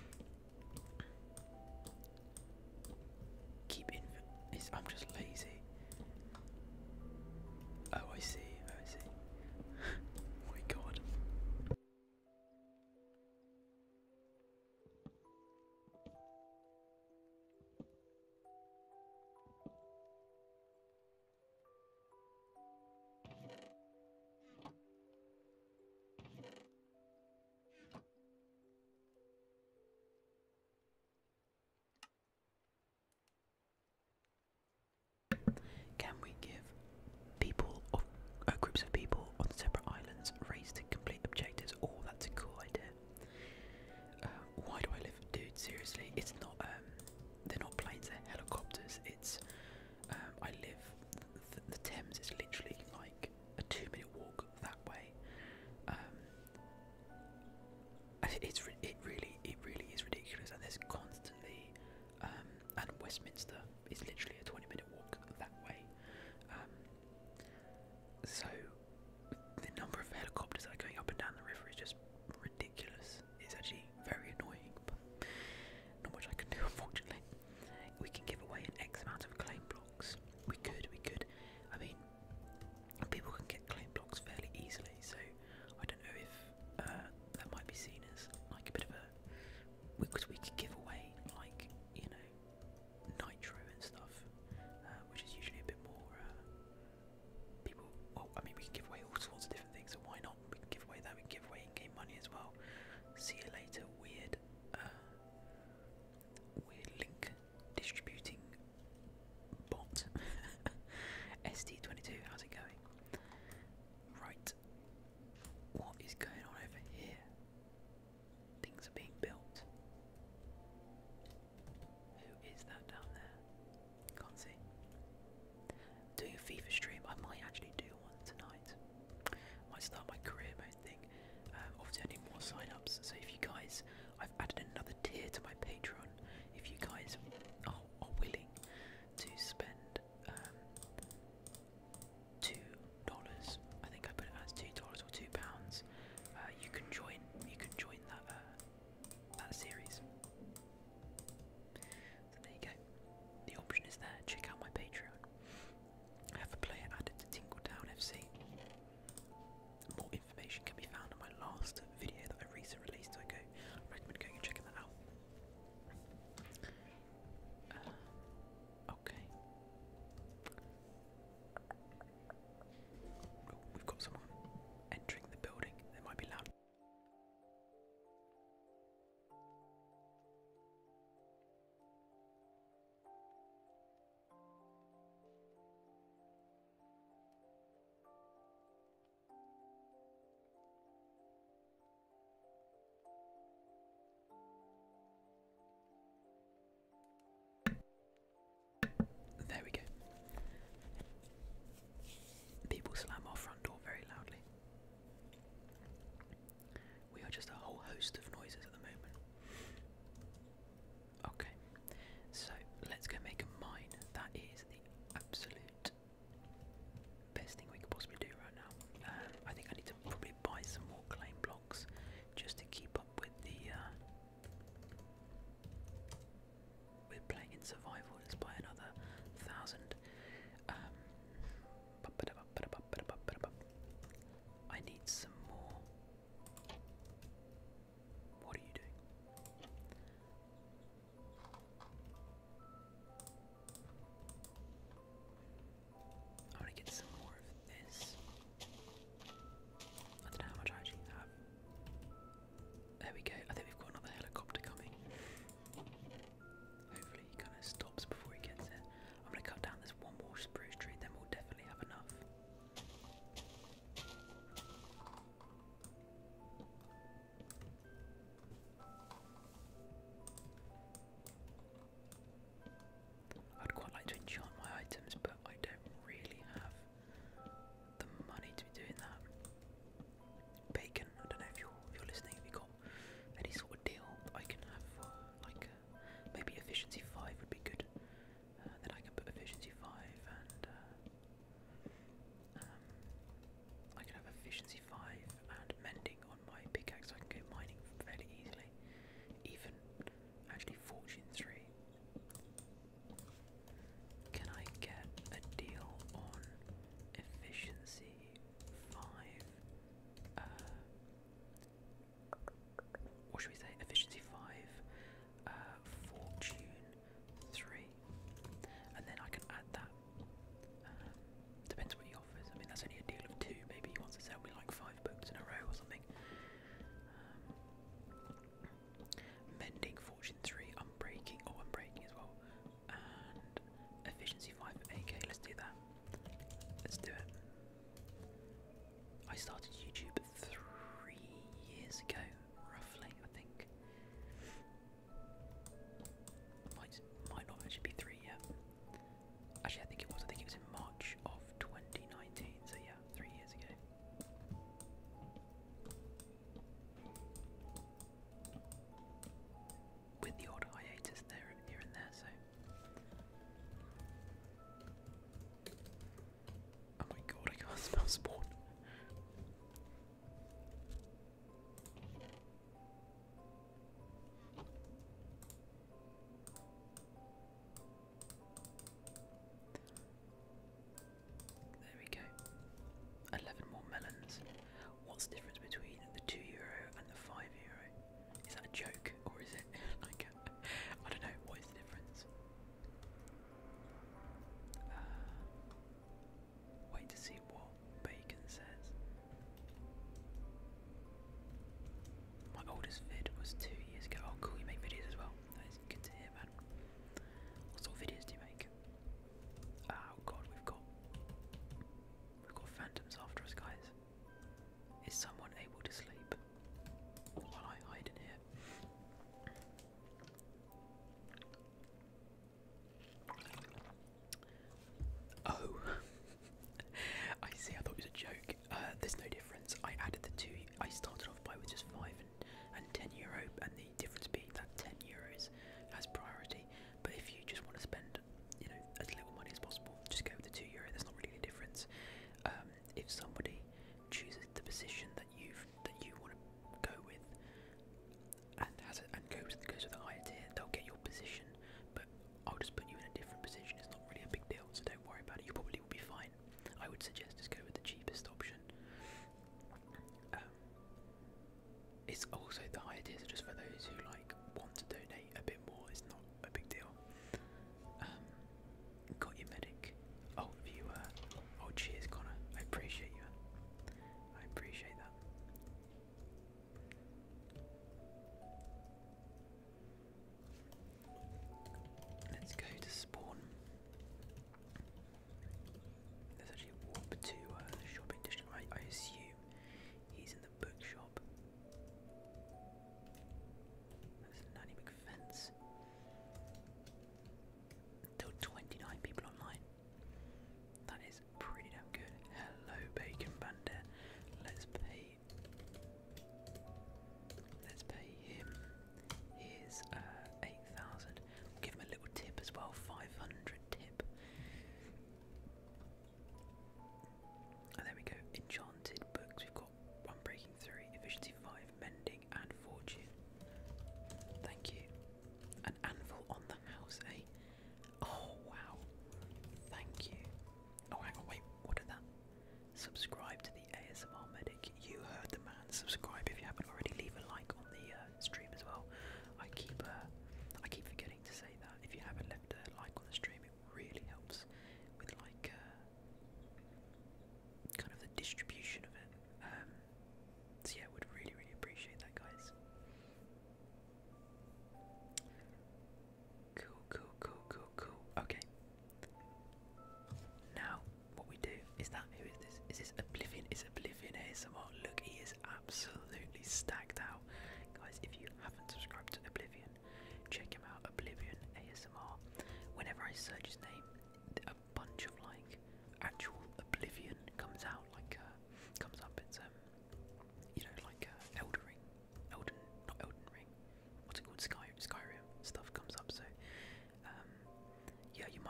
keep in. It's, I'm just lazy. Oh, I see. Oh, I see. Oh my god. start my career mode thing. Um, obviously, I need more sign-ups. So if you guys, I've added another tier to my Patreon. If you guys are, are willing to spend um, two dollars, I think I put it as two dollars or two pounds. Uh, you can join. You can join that uh, that series. So there you go. The option is there. Check out my Patreon. I have a player added to Tingletown F C. More information can be found on my last video that I recently released, so I go, recommend going and checking that out. Uh, okay. Oh, we've got someone entering the building. They might be loud. There we go. People slam our front door very loudly. We are just a whole host of noises at the moment. Okay, so let's go make a mine. That is the absolute best thing we could possibly do right now. Um, I think I need to probably buy some more claim blocks just to keep up with the uh, with playing in survival. Let's buy another thousand. Um, I need some more. What are you doing? I want to get some more of this. I don't know how much I actually have. There we go. I think we've got another helicopter coming. Hopefully he kind of stops before he gets it. I'm going to cut down this one more spruce tree, then we'll definitely have enough. I'd quite like to enchant my items, but I don't really have the money to be doing that. Bacon, I don't know if you're, if you're listening, if you've got any sort of deal that I can have for, like, uh, maybe efficiency five would be good. Uh, then I can put efficiency five and uh, um, I can have efficiency five and mending on my pickaxe, so I can go mining fairly easily. Even, actually, fortune three. Can I get a deal on efficiency five? Uh, what should we say? Efficiency five, uh, fortune three, and then I can add that. Um, depends what he offers. I mean, that's only a deal of two. Maybe he wants to sell me like five books in a row or something. Um, mending, fortune three, unbreaking. Oh, unbreaking as well. And efficiency five for A K. Let's do that. Let's do it. I started YouTube three years ago, roughly, I think. Might might not actually be three yet. Actually, I think it was. I think it was in March of twenty nineteen. So yeah, three years ago. With the odd hiatus there, here and there. So. Oh my god, I can't smell spawn. There we go. eleven more melons. What's the difference between the two euro and the five euro? Is that a joke or is it like a, I don't know, what is the difference? Uh, wait to see what bacon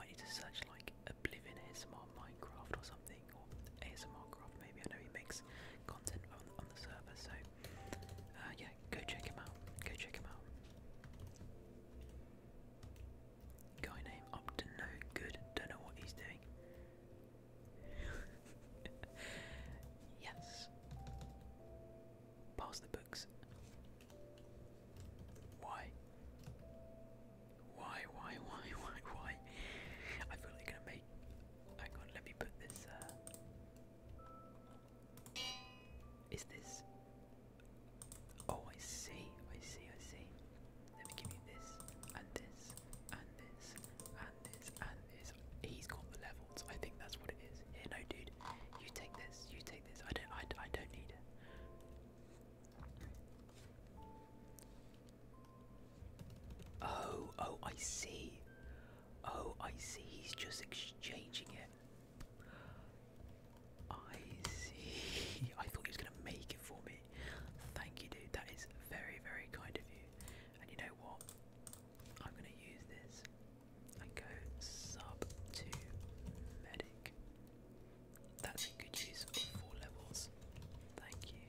might need to search like Oblivion A S M R Minecraft or something, or ASMRcraft maybe. I know he makes content on, on the server, so uh, yeah, go check him out. Go check him out. Guy name up to no good. Don't know what he's doing. Yes. Pass the books. Why? Why, why, why, why, why? I feel like gonna make. Hang on, let me put this. Uh, is this? Oh, I see, I see, I see. Let me give you this, and this, and this, and this, and this. He's got the levels. I think that's what it is. Here, no, dude. You take this. You take this. I don't. I, I don't need it. Oh, oh, I see. Oh, I see. He's just exchanging it. I see. I thought he was gonna make it for me. Thank you, dude. That is very, very kind of you. And you know what? I'm gonna use this and go sub to medic. That's a good use of four levels. Thank you.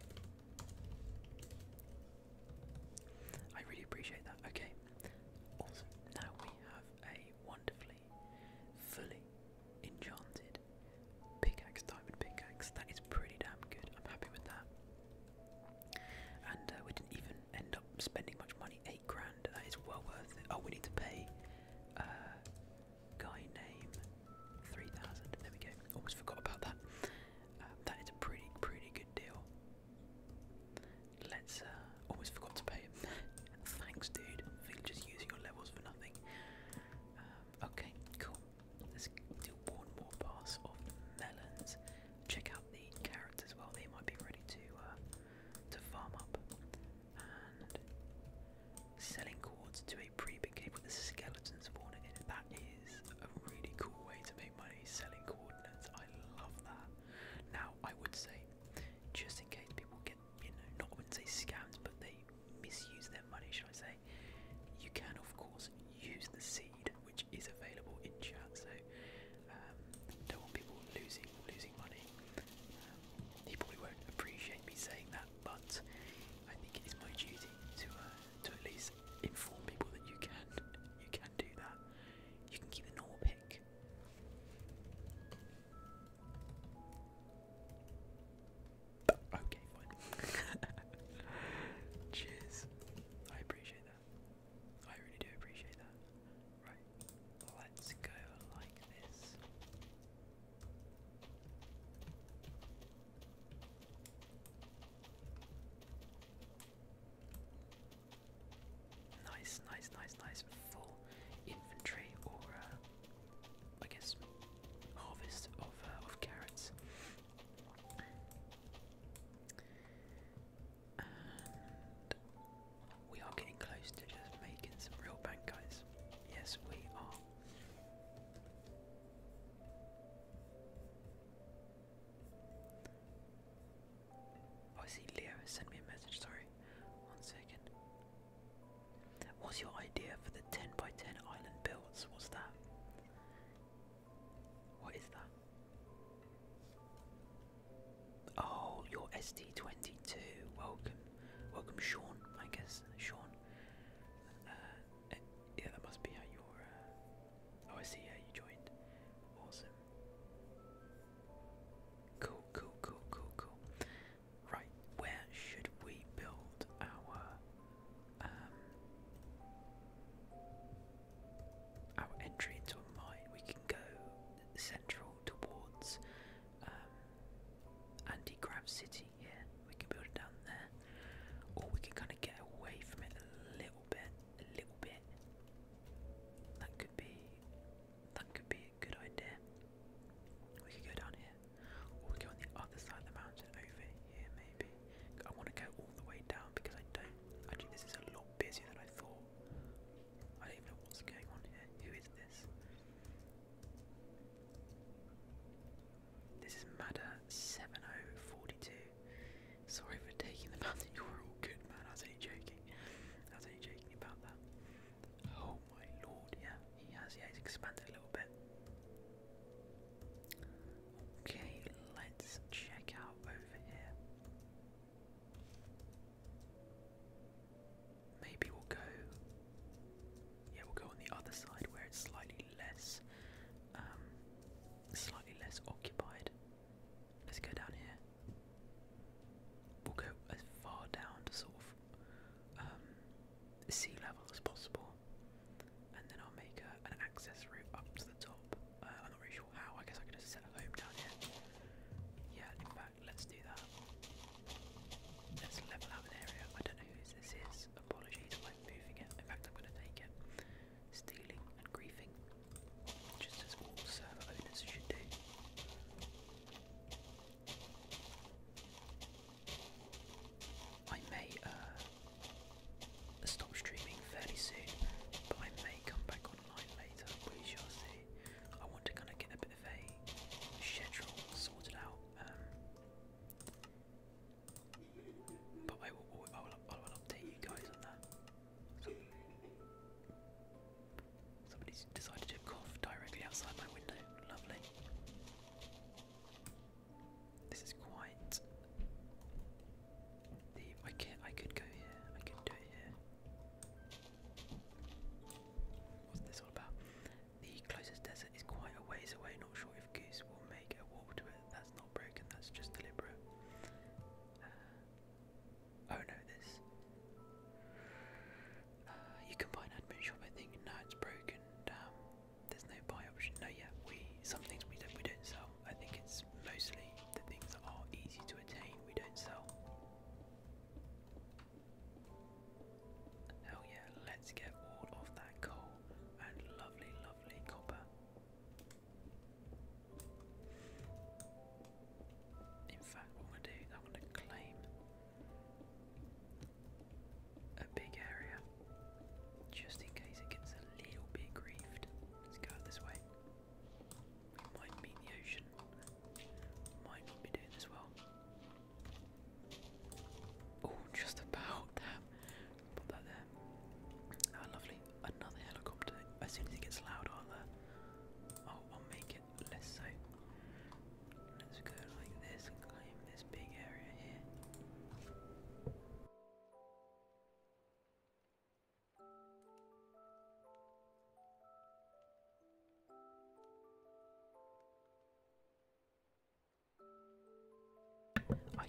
I really appreciate that. Okay. Awesome. Now we have a wonderfully, fully enchanted pickaxe, diamond pickaxe. That is pretty damn good. I'm happy with that. And uh, we didn't even end up spending much money. Eight grand. That is well worth it. Oh, we need to pay uh, guy name three thousand. There we go. Almost forgot about that. Um, that is a pretty, pretty good deal. Let's. Uh, almost forgot to pay him. Thanks, dude. I feel just using your levels for nothing. Um, okay, cool. Let's do one more pass of melons. Check out the carrots as well. They might be ready to uh, to farm up. And selling cords to a pre-big cave with a skeleton spawner in it. That is a really cool way to make money. Selling coordinates. I love that. Now, I would say, just in case people get, you know, not I wouldn't say scammed, but they misuse their money, shall I say, you can of course use the seed, which is available in chat. So um, don't want people losing losing money. Um, he probably won't appreciate me saying that, but I think it is my duty to uh, to at least inform people that you can you can do that. You can keep the normal pick. Okay, fine. Cheers. I appreciate that. I really do appreciate that. Right. Let's go like this. Nice, nice, nice, nice. Full inventory, or uh, I guess harvest of uh, of carrots. And we are getting close to just making some real bank, guys. Yes, we are. Oh, I see Leo has sent me a message, sorry. One second. What's your idea for the ten by ten island builds? What's that? What is that? Oh, your S D twenty-two. Welcome. Welcome, Sean, I guess. Sean. Uh, yeah, that must be how you're. Uh... Oh, I see. Yeah, you joined. Awesome. Cool, cool, cool, cool, cool. Right, where should we build our um our entry into a mine? We can go central towards um Anti-Grav City here. We can build it down there, or we can kind of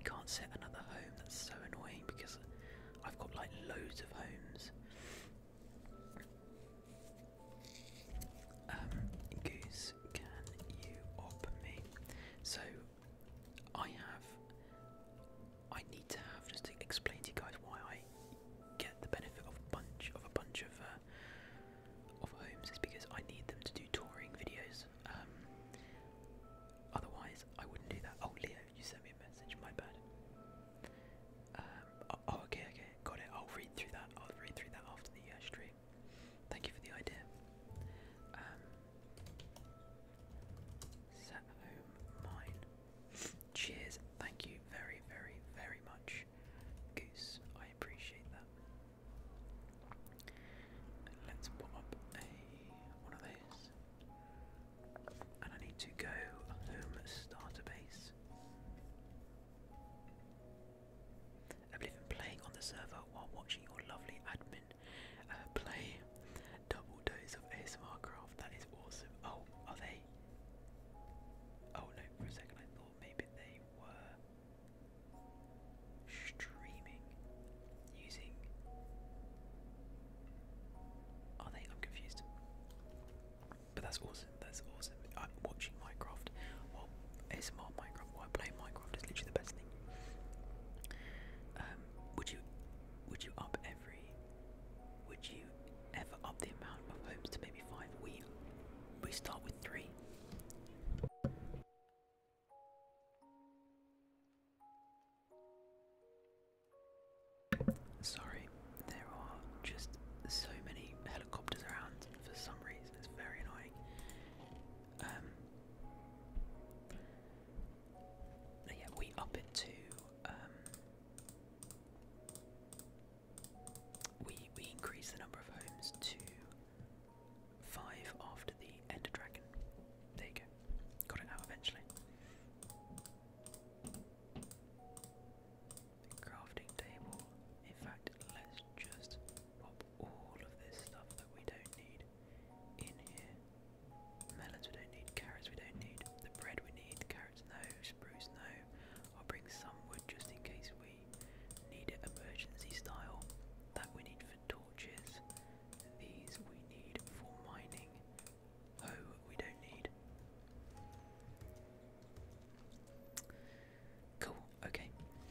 can't set another home. That's so annoying because I've got like loads of homes. Um, Goose, can you op me? So I have. I need to have just to explain to you guys why I get the benefit of a bunch of a bunch of uh, of homes is because I need them to do touring videos. Um, otherwise, I wouldn't do that. Oh, Leo, you sent me a message. My bad. Um, oh, oh, okay, okay, got it. I'll read through that. I'll read through that after the uh, stream. Thank you for the idea. Um, set home mine. Cheers. Thank you very, very, very much, Goose. I appreciate that. Let's put up a one of those, and I need to go home starter base. I believe in playing on the server while watching your lovely admin uh, play double dose of ASMRcraft. That is awesome. Oh, are they? Oh no, for a second I thought maybe they were streaming using. Are they? I'm confused. But that's awesome. That's awesome. I'm watching Minecraft while A S M R Minecraft while I play Minecraft is literally the best thing. Um, would you would you up every? Would you ever up the amount of homes to maybe five? We we start with three. Sorry, there are just so many helicopters around for some reason. It's very annoying. Um, yeah, we up it to um, we we increase the number of homes to five after the Ender Dragon. There you go. Got it out eventually. Crafting table. In fact, let's just pop all of this stuff that we don't need in here. Melons we don't need, carrots we don't need, the bread we need, carrots no, spruce no. I'll bring some wood just in case we need it emergency style. That we need for torches. These we need for mining. Oh, we don't need. Cool, okay.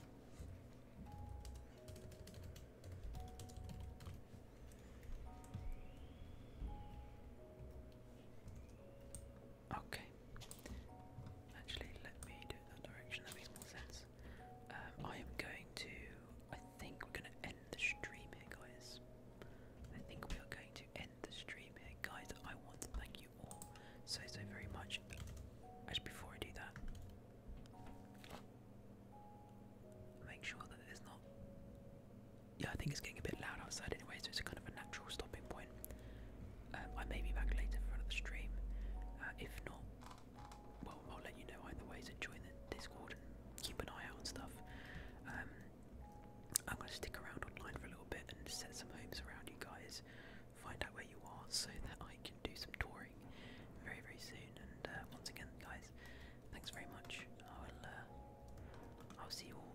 Okay. Actually, let me do it that direction. That makes more sense. Um, I am going to. I think we're going to end the stream here, guys. I think we are going to end the stream here, guys. I want to thank you all so so very much. Actually, before I do that, make sure that there's not. Yeah, I think it's getting a bit loud outside anyway, so it's a kind of a natural stopping point. Um, I may be back later for another stream. Uh, if not, well, I'll let you know either way. So join the Discord and keep an eye out and stuff. Um, I'm going to stick around online for a little bit and set some homes around you guys. Find out where you are so that I can do some touring very, very soon. And uh, once again, guys, thanks very much. I'll uh, I'll see you all